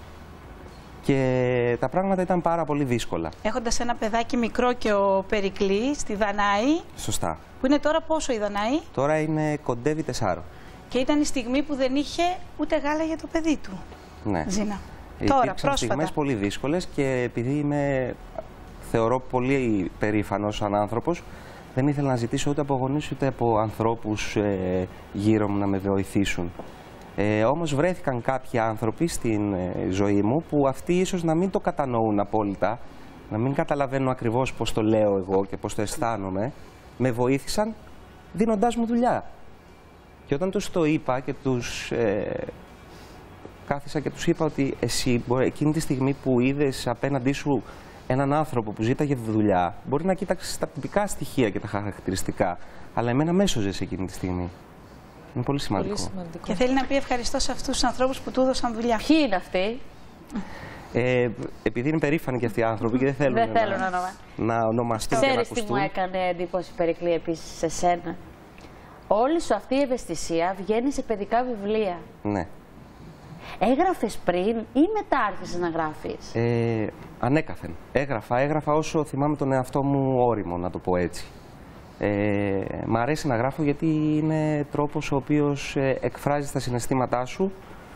και τα πράγματα ήταν πάρα πολύ δύσκολα. Έχοντας ένα παιδάκι μικρό και ο Περικλής στη Δανάη. Σωστά. Που είναι τώρα πόσο η Δανάη? Τώρα είναι κοντεύει 4. Και ήταν η στιγμή που δεν είχε ούτε γάλα για το παιδί του. Ναι. Ζήνα. Τώρα, πρόσφατα. Στιγμές πολύ δύσκολες και επειδή είμαι, θεωρώ, πολύ περήφανος σαν άνθρωπος, δεν ήθελα να ζητήσω ούτε από γονείς ούτε από ανθρώπους γύρω μου να με βοηθήσουν. Όμως βρέθηκαν κάποιοι άνθρωποι στην ζωή μου που αυτοί ίσως να μην το κατανοούν απόλυτα, να μην καταλαβαίνουν ακριβώς πώς το λέω εγώ και πώς το αισθάνομαι, με βοήθησαν δίνοντάς μου δουλειά. Και όταν τους το είπα και τους κάθισα και τους είπα ότι εσύ εκείνη τη στιγμή που είδες απέναντί σου έναν άνθρωπο που ζήταγε δουλειά, μπορεί να κοίταξες τα τυπικά στοιχεία και τα χαρακτηριστικά, αλλά εμένα με έσωζες εκείνη τη στιγμή. Είναι πολύ σημαντικό. Και θέλει να πει ευχαριστώ σε αυτούς τους ανθρώπους που του έδωσαν δουλειά. Ποιοι είναι αυτοί? Επειδή είναι περήφανοι και αυτοί οι άνθρωποι και δεν θέλουν να ονομαστούν. Ξέρεις τι μου έκανε εντύπωση, Περικλή, επίσης σε σένα? Όλη σου αυτή η ευαισθησία βγαίνει σε παιδικά βιβλία. Ναι. Έγραφες πριν ή μετά άρχισες να γράφεις? Ανέκαθεν. Έγραφα όσο θυμάμαι τον εαυτό μου όριμο, να το πω έτσι. Μ' αρέσει να γράφω γιατί είναι τρόπος ο οποίος εκφράζει τα συναισθήματά σου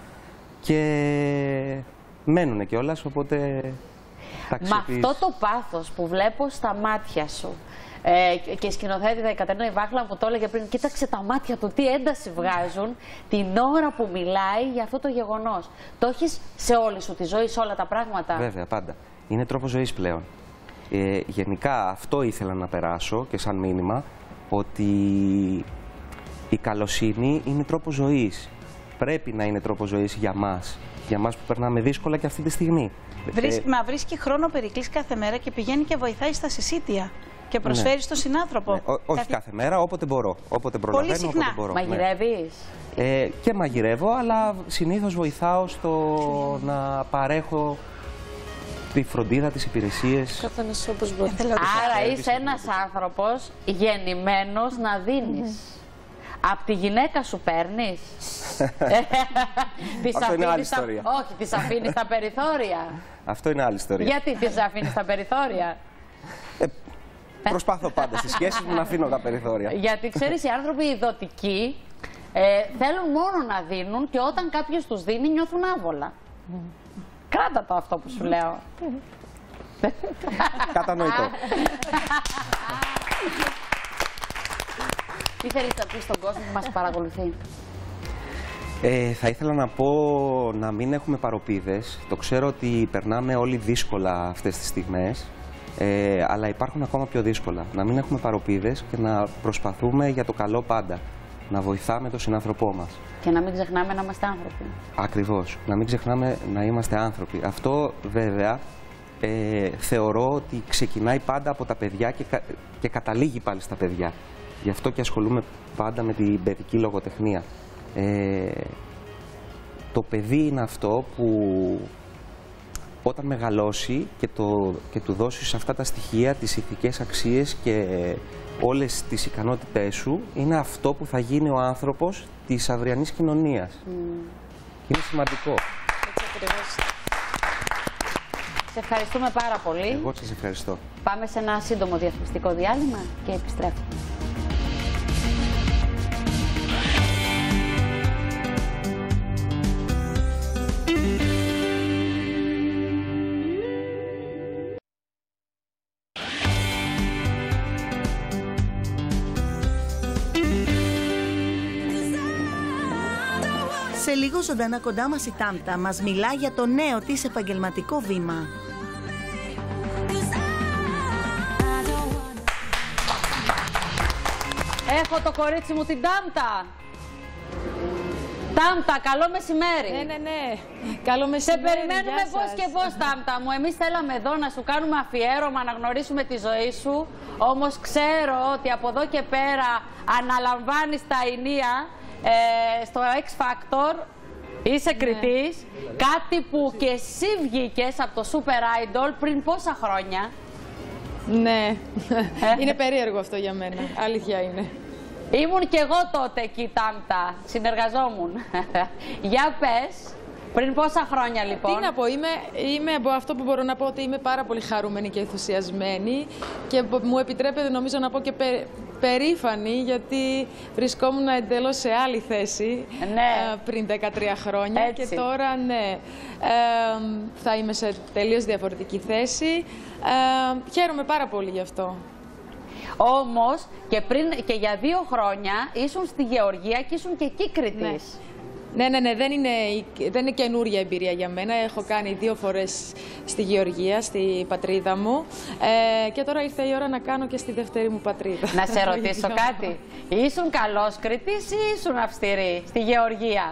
και μένουνε κιόλας, οπότε τα αξιοποιείς. Με αυτό το πάθος που βλέπω στα μάτια σου και η σκηνοθέτηδα η Κατερίνα Ιβάχλα που το έλεγε πριν, κοίταξε τα μάτια του, τι ένταση βγάζουν την ώρα που μιλάει για αυτό το γεγονός. Το έχεις σε όλη σου τη ζωή, σε όλα τα πράγματα? Βέβαια, πάντα. Είναι τρόπος ζωής πλέον. Γενικά αυτό ήθελα να περάσω και σαν μήνυμα, ότι η καλοσύνη είναι τρόπος ζωής. Πρέπει να είναι τρόπος ζωής για μας που περνάμε δύσκολα και αυτή τη στιγμή. Μα βρίσκει χρόνο ο Περικλής κάθε μέρα και πηγαίνει και βοηθάει στα συσίτια και προσφέρει στον συνάνθρωπο. Ναι. Όχι κάθε μέρα, όποτε μπορώ. Όποτε προλαβαίνω, πολύ συχνά. όποτε μπορώ. Μαγειρεύεις? Και μαγειρεύω, αλλά συνήθως βοηθάω στο να παρέχω τη φροντίδα, τις υπηρεσίες. Καθένας όπως μπορεί. Άρα είσαι ένας άνθρωπος γεννημένος να δίνεις. Απ' τη γυναίκα σου παίρνεις? Αυτό είναι άλλη ιστορία. Όχι, τις αφήνεις στα περιθώρια. Αυτό είναι άλλη ιστορία. Γιατί τις αφήνεις στα περιθώρια? Προσπαθώ πάντα στις σχέσεις μου να αφήνω τα περιθώρια. Γιατί ξέρεις, οι άνθρωποι ειδωτικοί θέλουν μόνο να δίνουν και όταν κάποιος τους δίνει νιώθουν άβολα. Κράτα το αυτό που σου λέω. Κατανοητό. Τι θέλεις να πεις στον κόσμο που μας παρακολουθεί? Θα ήθελα να πω να μην έχουμε παροπίδες. Το ξέρω ότι περνάμε όλοι δύσκολα αυτές τις στιγμές, αλλά υπάρχουν ακόμα πιο δύσκολα. Να μην έχουμε παροπίδες και να προσπαθούμε για το καλό πάντα. Να βοηθάμε τον συνάνθρωπό μας. Και να μην ξεχνάμε να είμαστε άνθρωποι. Ακριβώς. Να μην ξεχνάμε να είμαστε άνθρωποι. Αυτό βέβαια θεωρώ ότι ξεκινάει πάντα από τα παιδιά και καταλήγει πάλι στα παιδιά. Γι' αυτό και ασχολούμαι πάντα με την παιδική λογοτεχνία. Το παιδί είναι αυτό που όταν μεγαλώσει και του δώσεις αυτά τα στοιχεία, τις ηθικές αξίες και όλες τις ικανότητές σου, είναι αυτό που θα γίνει ο άνθρωπος της αυριανής κοινωνίας. Είναι σημαντικό. Σε ευχαριστούμε πάρα πολύ. Εγώ σας ευχαριστώ. Πάμε σε ένα σύντομο διαφημιστικό διάλειμμα και επιστρέφουμε. Σε λίγο ζωντανά κοντά μας η Τάμτα μας μιλά για το νέο της επαγγελματικό βήμα. Έχω το κορίτσι μου την Τάμτα. Τάμτα, καλό μεσημέρι. Ναι. Καλό μεσημέρι. Σε περιμένουμε πώς και πώς, Τάμτα μου. Εμείς θέλαμε εδώ να σου κάνουμε αφιέρωμα, να γνωρίσουμε τη ζωή σου. Όμως ξέρω ότι από εδώ και πέρα αναλαμβάνεις τα ενία στο X Factor. Είσαι κριτής. Κάτι που και εσύ βγήκες από το Super Idol πριν πόσα χρόνια? Ναι. Είναι περίεργο αυτό για μένα. Αλήθεια είναι. Ήμουν κι εγώ τότε εκεί, Τάμτα. Συνεργαζόμουν. Για πες, πριν πόσα χρόνια λοιπόν? Τι να πω, είμαι από αυτό που μπορώ να πω ότι είμαι πάρα πολύ χαρούμενη και ενθουσιασμένη και μου επιτρέπεται νομίζω να πω και περήφανη, γιατί βρισκόμουν εντελώς σε άλλη θέση πριν 13 χρόνια. Έτσι. Και τώρα θα είμαι σε τελείως διαφορετική θέση. Χαίρομαι πάρα πολύ γι' αυτό. Όμως και για 2 χρόνια ήσουν στη Γεωργία και ήσουν και εκεί κριτής. Ναι, δεν είναι καινούρια εμπειρία για μένα. Έχω κάνει 2 φορές στη Γεωργία, στη πατρίδα μου. Και τώρα ήρθε η ώρα να κάνω και στη δεύτερη μου πατρίδα. Να σε ρωτήσω κάτι. Ήσουν καλός κριτής ή ήσουν αυστηρή στη Γεωργία?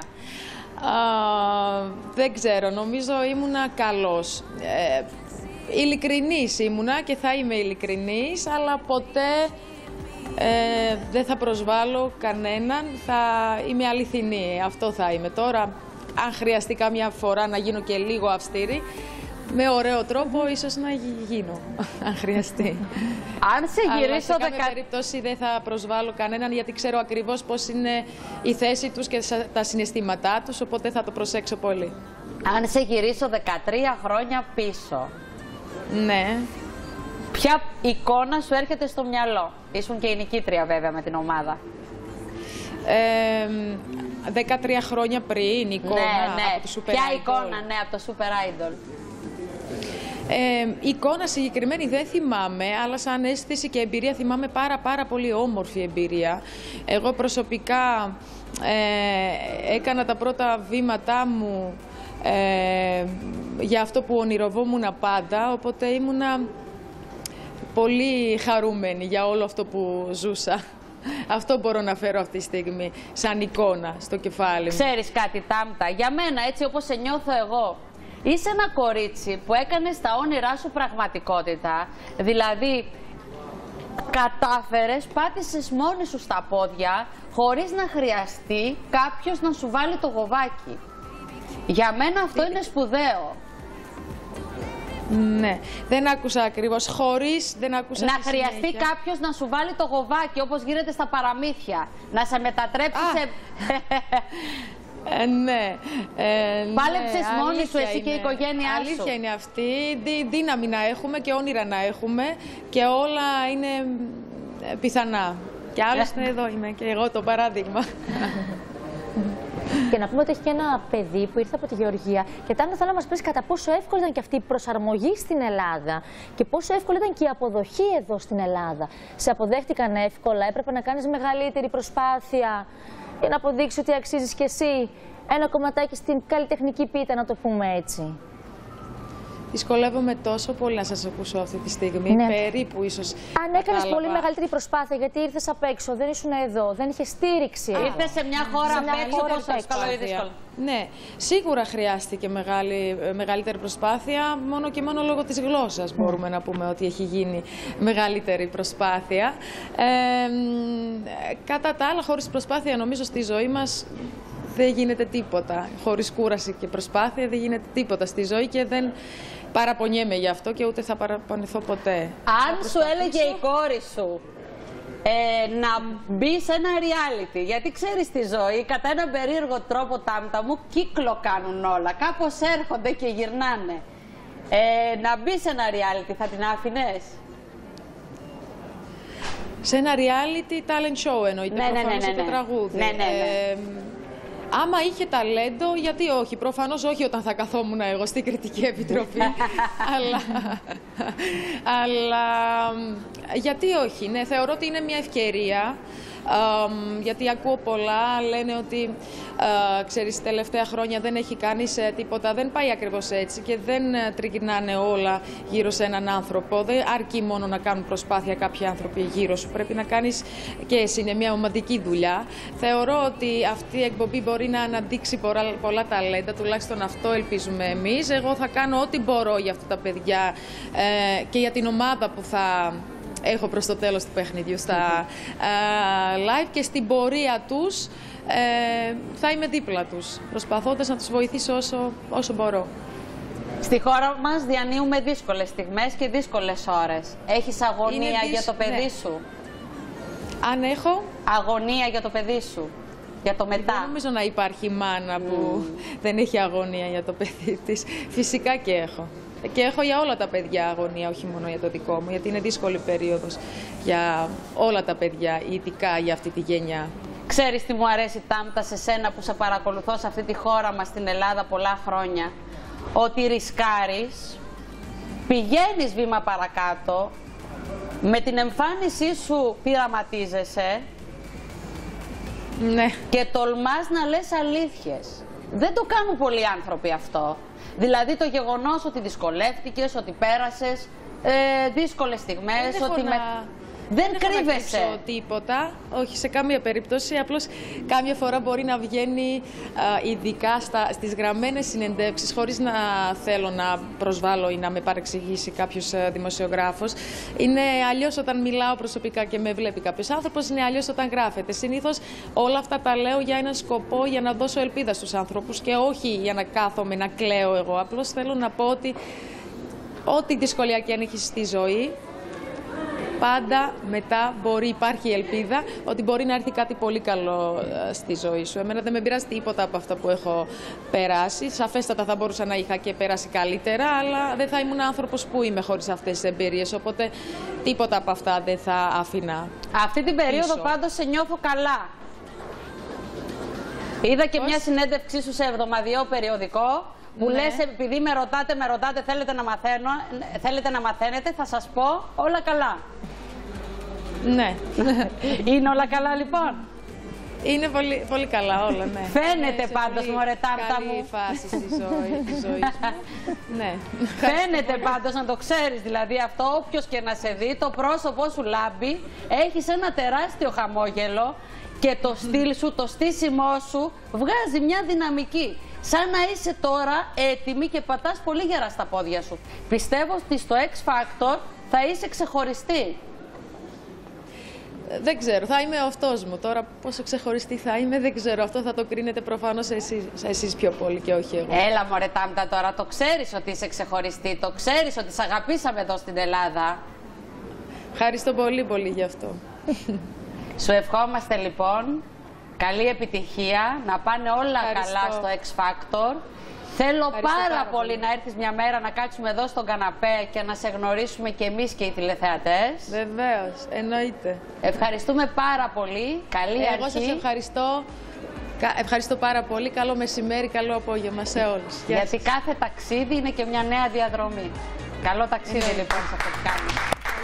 Δεν ξέρω, νομίζω ήμουνα καλός. Ειλικρινής ήμουνα και θα είμαι ειλικρινής, αλλά ποτέ δεν θα προσβάλλω κανέναν, θα είμαι αληθινή, αυτό θα είμαι. Τώρα, αν χρειαστεί καμιά φορά να γίνω και λίγο αυστηρή, με ωραίο τρόπο ίσως να γίνω, αν χρειαστεί. Αν σε γυρίσω... Αλλά σε κάθε περίπτωση δεν θα προσβάλλω κανέναν, γιατί ξέρω ακριβώς πώς είναι η θέση τους και τα συναισθήματά τους, οπότε θα το προσέξω πολύ. Αν σε γυρίσω 13 χρόνια πίσω, ναι, ποια εικόνα σου έρχεται στο μυαλό? Ήσουν και η νικήτρια βέβαια με την ομάδα. 13 χρόνια πριν, εικόνα από το Super Idol. Ποια εικόνα, από το Super Idol? Εικόνα συγκεκριμένη δεν θυμάμαι, αλλά σαν αίσθηση και εμπειρία θυμάμαι πάρα πολύ όμορφη εμπειρία. Εγώ προσωπικά έκανα τα πρώτα βήματά μου για αυτό που ονειρευόμουν πάντα, οπότε ήμουνα πολύ χαρούμενη για όλο αυτό που ζούσα. Αυτό μπορώ να φέρω αυτή τη στιγμή, σαν εικόνα στο κεφάλι μου. Ξέρεις κάτι, Τάμτα, για μένα έτσι όπως σε νιώθω εγώ, είσαι ένα κορίτσι που έκανες τα όνειρά σου πραγματικότητα. Δηλαδή, κατάφερες, πάτησες μόνη σου στα πόδια, χωρίς να χρειαστεί κάποιος να σου βάλει το γοβάκι. Για μένα αυτό είναι σπουδαίο. Ναι, δεν άκουσα ακριβώς. Χωρίς, δεν άκουσα. Να χρειαστεί κάποιος να σου βάλει το γοβάκι, όπως γίνεται στα παραμύθια. Να σε μετατρέψει σε... Ναι. Πάλεψες μόνη σου, εσύ και η οικογένειά σου. Αλήθεια είναι αυτή. Δύναμη να έχουμε και όνειρα να έχουμε και όλα είναι πιθανά. Και άλλωστε εδώ είμαι και εγώ το παράδειγμα. Και να πούμε ότι έχει και ένα παιδί που ήρθε από τη Γεωργία. Και Τάμτα, θέλω να μας πεις κατά πόσο εύκολη ήταν και αυτή η προσαρμογή στην Ελλάδα και πόσο εύκολη ήταν και η αποδοχή εδώ στην Ελλάδα. Σε αποδέχτηκαν εύκολα, έπρεπε να κάνεις μεγαλύτερη προσπάθεια για να αποδείξεις ότι αξίζεις κι εσύ ένα κομματάκι στην καλλιτεχνική πίτα, να το πούμε έτσι? Δυσκολεύομαι τόσο πολύ να σας ακούσω αυτή τη στιγμή, περίπου ίσως. Αν έκανες πολύ μεγαλύτερη προσπάθεια, γιατί ήρθες απ' έξω, δεν ήσουν εδώ, δεν είχε στήριξη. Ήρθες σε μια χώρα απ' έξω, πόσο εύκολο ή δύσκολο? Ναι, σίγουρα χρειάστηκε μεγαλύτερη προσπάθεια, μόνο και μόνο λόγω της γλώσσας μπορούμε να πούμε ότι έχει γίνει μεγαλύτερη προσπάθεια. Κατά τα άλλα, χωρίς προσπάθεια νομίζω στη ζωή μας δεν γίνεται τίποτα. Χωρίς κούραση και προσπάθεια δεν γίνεται τίποτα στη ζωή και δεν παραπονιέμαι γι' αυτό και ούτε θα παραπονηθώ ποτέ. Αν σου έλεγε η κόρη σου να μπει σε ένα reality, γιατί ξέρεις τη ζωή, κατά έναν περίεργο τρόπο, Τάμτα μου, κύκλο κάνουν όλα, κάπως έρχονται και γυρνάνε. Να μπει σε ένα reality, θα την άφηνες? Σε ένα reality talent show εννοείται, προφανώς το τραγούδι. Άμα είχε ταλέντο, γιατί όχι? Προφανώς όχι όταν θα καθόμουν εγώ στην Κριτική Επιτροπή. αλλά γιατί όχι? Ναι, θεωρώ ότι είναι μια ευκαιρία. Γιατί ακούω πολλά, λένε ότι ξέρεις, τελευταία χρόνια δεν έχει κανείς τίποτα, δεν πάει ακριβώς έτσι και δεν τριγυρνάνε όλα γύρω σε έναν άνθρωπο. Δεν αρκεί μόνο να κάνουν προσπάθεια κάποιοι άνθρωποι γύρω σου, πρέπει να κάνεις και εσύ, είναι μια ομαδική δουλειά. Θεωρώ ότι αυτή η εκπομπή μπορεί να αναδείξει πολλά ταλέντα, τουλάχιστον αυτό ελπίζουμε εμείς. Εγώ θα κάνω ό,τι μπορώ για αυτά τα παιδιά και για την ομάδα που θα έχω προς το τέλος του παιχνιδιού στα live και στην πορεία τους θα είμαι δίπλα τους, προσπαθώντας να τους βοηθήσω όσο μπορώ. Στη χώρα μας διανύουμε δύσκολες στιγμές και δύσκολες ώρες. Έχεις αγωνία για το παιδί σου? Αν έχω? Αγωνία για το παιδί σου, για το μετά. Δεν νομίζω να υπάρχει μάνα που δεν έχει αγωνία για το παιδί της. Φυσικά και έχω. Και έχω για όλα τα παιδιά αγωνία, όχι μόνο για το δικό μου, γιατί είναι δύσκολη περίοδος για όλα τα παιδιά, ειδικά για αυτή τη γενιά. Ξέρεις τι μου αρέσει, Τάμτα, σε σένα που σε παρακολουθώ σε αυτή τη χώρα μας στην Ελλάδα πολλά χρόνια? Ότι ρισκάρεις, πηγαίνεις βήμα παρακάτω, με την εμφάνισή σου πειραματίζεσαι και τολμάς να λες αλήθειες. Δεν το κάνουν πολλοί άνθρωποι αυτό. Δηλαδή το γεγονός ότι δυσκολεύτηκες, ότι πέρασες δύσκολες στιγμές, ότι δεν κρύβεσαι. Δεν τίποτα, όχι σε καμία περίπτωση, απλώς κάμια φορά μπορεί να βγαίνει ειδικά στις γραμμένες συνεντεύξεις, χωρίς να θέλω να προσβάλλω ή να με παρεξηγήσει κάποιος δημοσιογράφος. Είναι αλλιώς όταν μιλάω προσωπικά και με βλέπει κάποιος άνθρωπος, είναι αλλιώς όταν γράφεται. Συνήθως όλα αυτά τα λέω για έναν σκοπό, για να δώσω ελπίδα στους ανθρώπους και όχι για να κάθομαι να κλαίω εγώ. Απλώς θέλω να πω ότι ό,τι δυσκολία και αν έχεις στη ζωή, πάντα μετά υπάρχει ελπίδα ότι μπορεί να έρθει κάτι πολύ καλό στη ζωή σου. Εμένα δεν με πειράζει τίποτα από αυτά που έχω περάσει. Σαφέστατα θα μπορούσα να είχα και περάσει καλύτερα, αλλά δεν θα ήμουν άνθρωπος που είμαι χωρίς αυτές τις εμπειρίες. Οπότε τίποτα από αυτά δεν θα άφηνα. Αυτή την περίοδο πάντως σε νιώθω καλά. Είδα και μια συνέντευξή σου σε εβδομαδιαίο περιοδικό που λες, επειδή με ρωτάτε, θέλετε να μαθαίνετε, θα σας πω όλα καλά. Ναι. Είναι όλα καλά λοιπόν? Είναι πολύ, πολύ καλά όλα, ναι. Φαίνεται πάντως, μωρέ Τάμτα μου. Καλή φάση στη ζωή μου. Ναι. Φαίνεται πάντως, να το ξέρεις δηλαδή αυτό, όποιος και να σε δει, το πρόσωπό σου λάμπει, έχεις ένα τεράστιο χαμόγελο και το στυλ σου, το στήσιμό σου βγάζει μια δυναμική. Σαν να είσαι τώρα έτοιμη και πατάς πολύ γερά στα πόδια σου. Πιστεύω ότι στο X Factor θα είσαι ξεχωριστή. Δεν ξέρω, θα είμαι ο αυτός μου. Τώρα πόσο ξεχωριστή θα είμαι δεν ξέρω. Αυτό θα το κρίνετε προφανώς εσείς πιο πολύ και όχι εγώ. Έλα μωρέ Τάμτα τώρα, το ξέρεις ότι είσαι ξεχωριστή, το ξέρεις ότι σε αγαπήσαμε εδώ στην Ελλάδα. Ευχαριστώ πολύ πολύ γι' αυτό. Σου ευχόμαστε λοιπόν Καλή επιτυχία, να πάνε όλα καλά στο X Factor. Θέλω πάρα πολύ να έρθεις μια μέρα να κάτσουμε εδώ στον καναπέ και να σε γνωρίσουμε και εμείς και οι τηλεθεατές. Βεβαίως, εννοείται. Ευχαριστούμε πάρα πολύ. Καλή αρχή. Εγώ σας ευχαριστώ. Ευχαριστώ πάρα πολύ. Καλό μεσημέρι, καλό απόγευμα σε όλους. Γιατί κάθε ταξίδι είναι και μια νέα διαδρομή. Καλό ταξίδι λοιπόν σε αυτό που κάνουμε.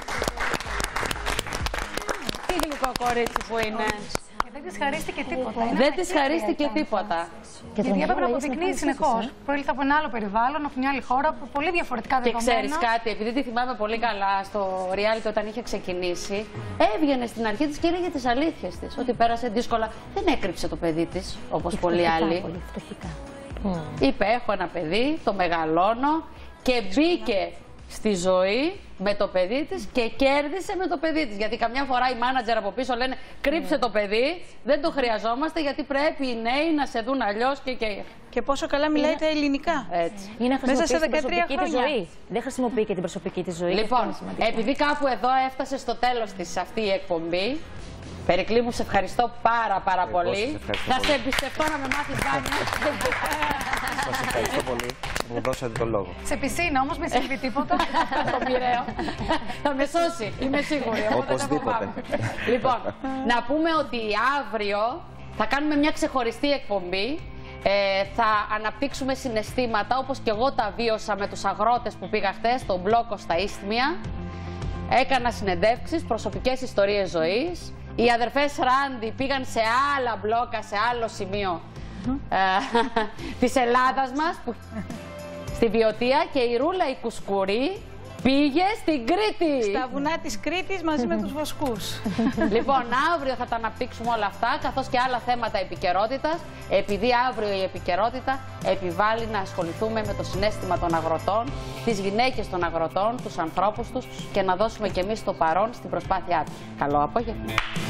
Τι γλυκό κορίτσι που είναι. Δεν της χαρίστηκε τίποτα. Δεν της χαρίστηκε τίποτα. Γιατί έπρεπε να αποδεικνύει συνεχώς. Προήλθε από ένα άλλο περιβάλλον, από μια άλλη χώρα, από πολύ διαφορετικά δεδομένα. Και ξέρεις κάτι, επειδή τη θυμάμαι πολύ καλά στο reality όταν είχε ξεκινήσει, έβγαινε στην αρχή της και έλεγε τις αλήθειες της. Ότι πέρασε δύσκολα. Δεν έκρυψε το παιδί της, όπως πολλοί άλλοι. Πολύ φτωχικά. Είπε: έχω ένα παιδί, το μεγαλώνω και μπήκε στη ζωή με το παιδί της και κέρδισε με το παιδί της. Γιατί καμιά φορά οι μάνατζερ από πίσω λένε κρύψε το παιδί, δεν το χρειαζόμαστε γιατί πρέπει οι νέοι να σε δουν αλλιώς και πόσο καλά μιλάει τα ελληνικά. Έτσι. Μέσα σε 13 χρόνια. Ζωή. Δεν χρησιμοποιεί και την προσωπική της ζωή. Λοιπόν, επειδή κάπου εδώ έφτασε στο τέλος της αυτή η εκπομπή, Περικλή μου, σε ευχαριστώ πάρα πολύ. Θα σε εμπιστευτώ να με μάθεις μπάνια. Σας ευχαριστώ πολύ που μου δώσατε τον λόγο. Σε πισίνα όμως, μη συμβεί τίποτα. Το Πειραίο. Θα με σώσει, είμαι σίγουρη. Οπωσδήποτε. Λοιπόν, να πούμε ότι αύριο θα κάνουμε μια ξεχωριστή εκπομπή. Θα αναπτύξουμε συναισθήματα όπως και εγώ τα βίωσα με τους αγρότες που πήγα χτες στον μπλόκο στα Ίσθμια. Έκανα συνεντεύξεις, προσωπικές ιστορίες ζωής. Οι αδερφές Ράντι πήγαν σε άλλα μπλόκα, σε άλλο σημείο της Ελλάδας μας, στη Βιωτία, και η Ρούλα η Κουσκουρή πήγε στην Κρήτη. Στα βουνά της Κρήτης μαζί με τους βοσκούς. Λοιπόν, αύριο θα τα αναπτύξουμε όλα αυτά, καθώς και άλλα θέματα επικαιρότητας, επειδή αύριο η επικαιρότητα επιβάλλει να ασχοληθούμε με το συναίσθημα των αγροτών, τις γυναίκες των αγροτών, τους ανθρώπους τους και να δώσουμε κι εμείς το παρόν στην προσπάθειά τους. Καλό απόγευμα.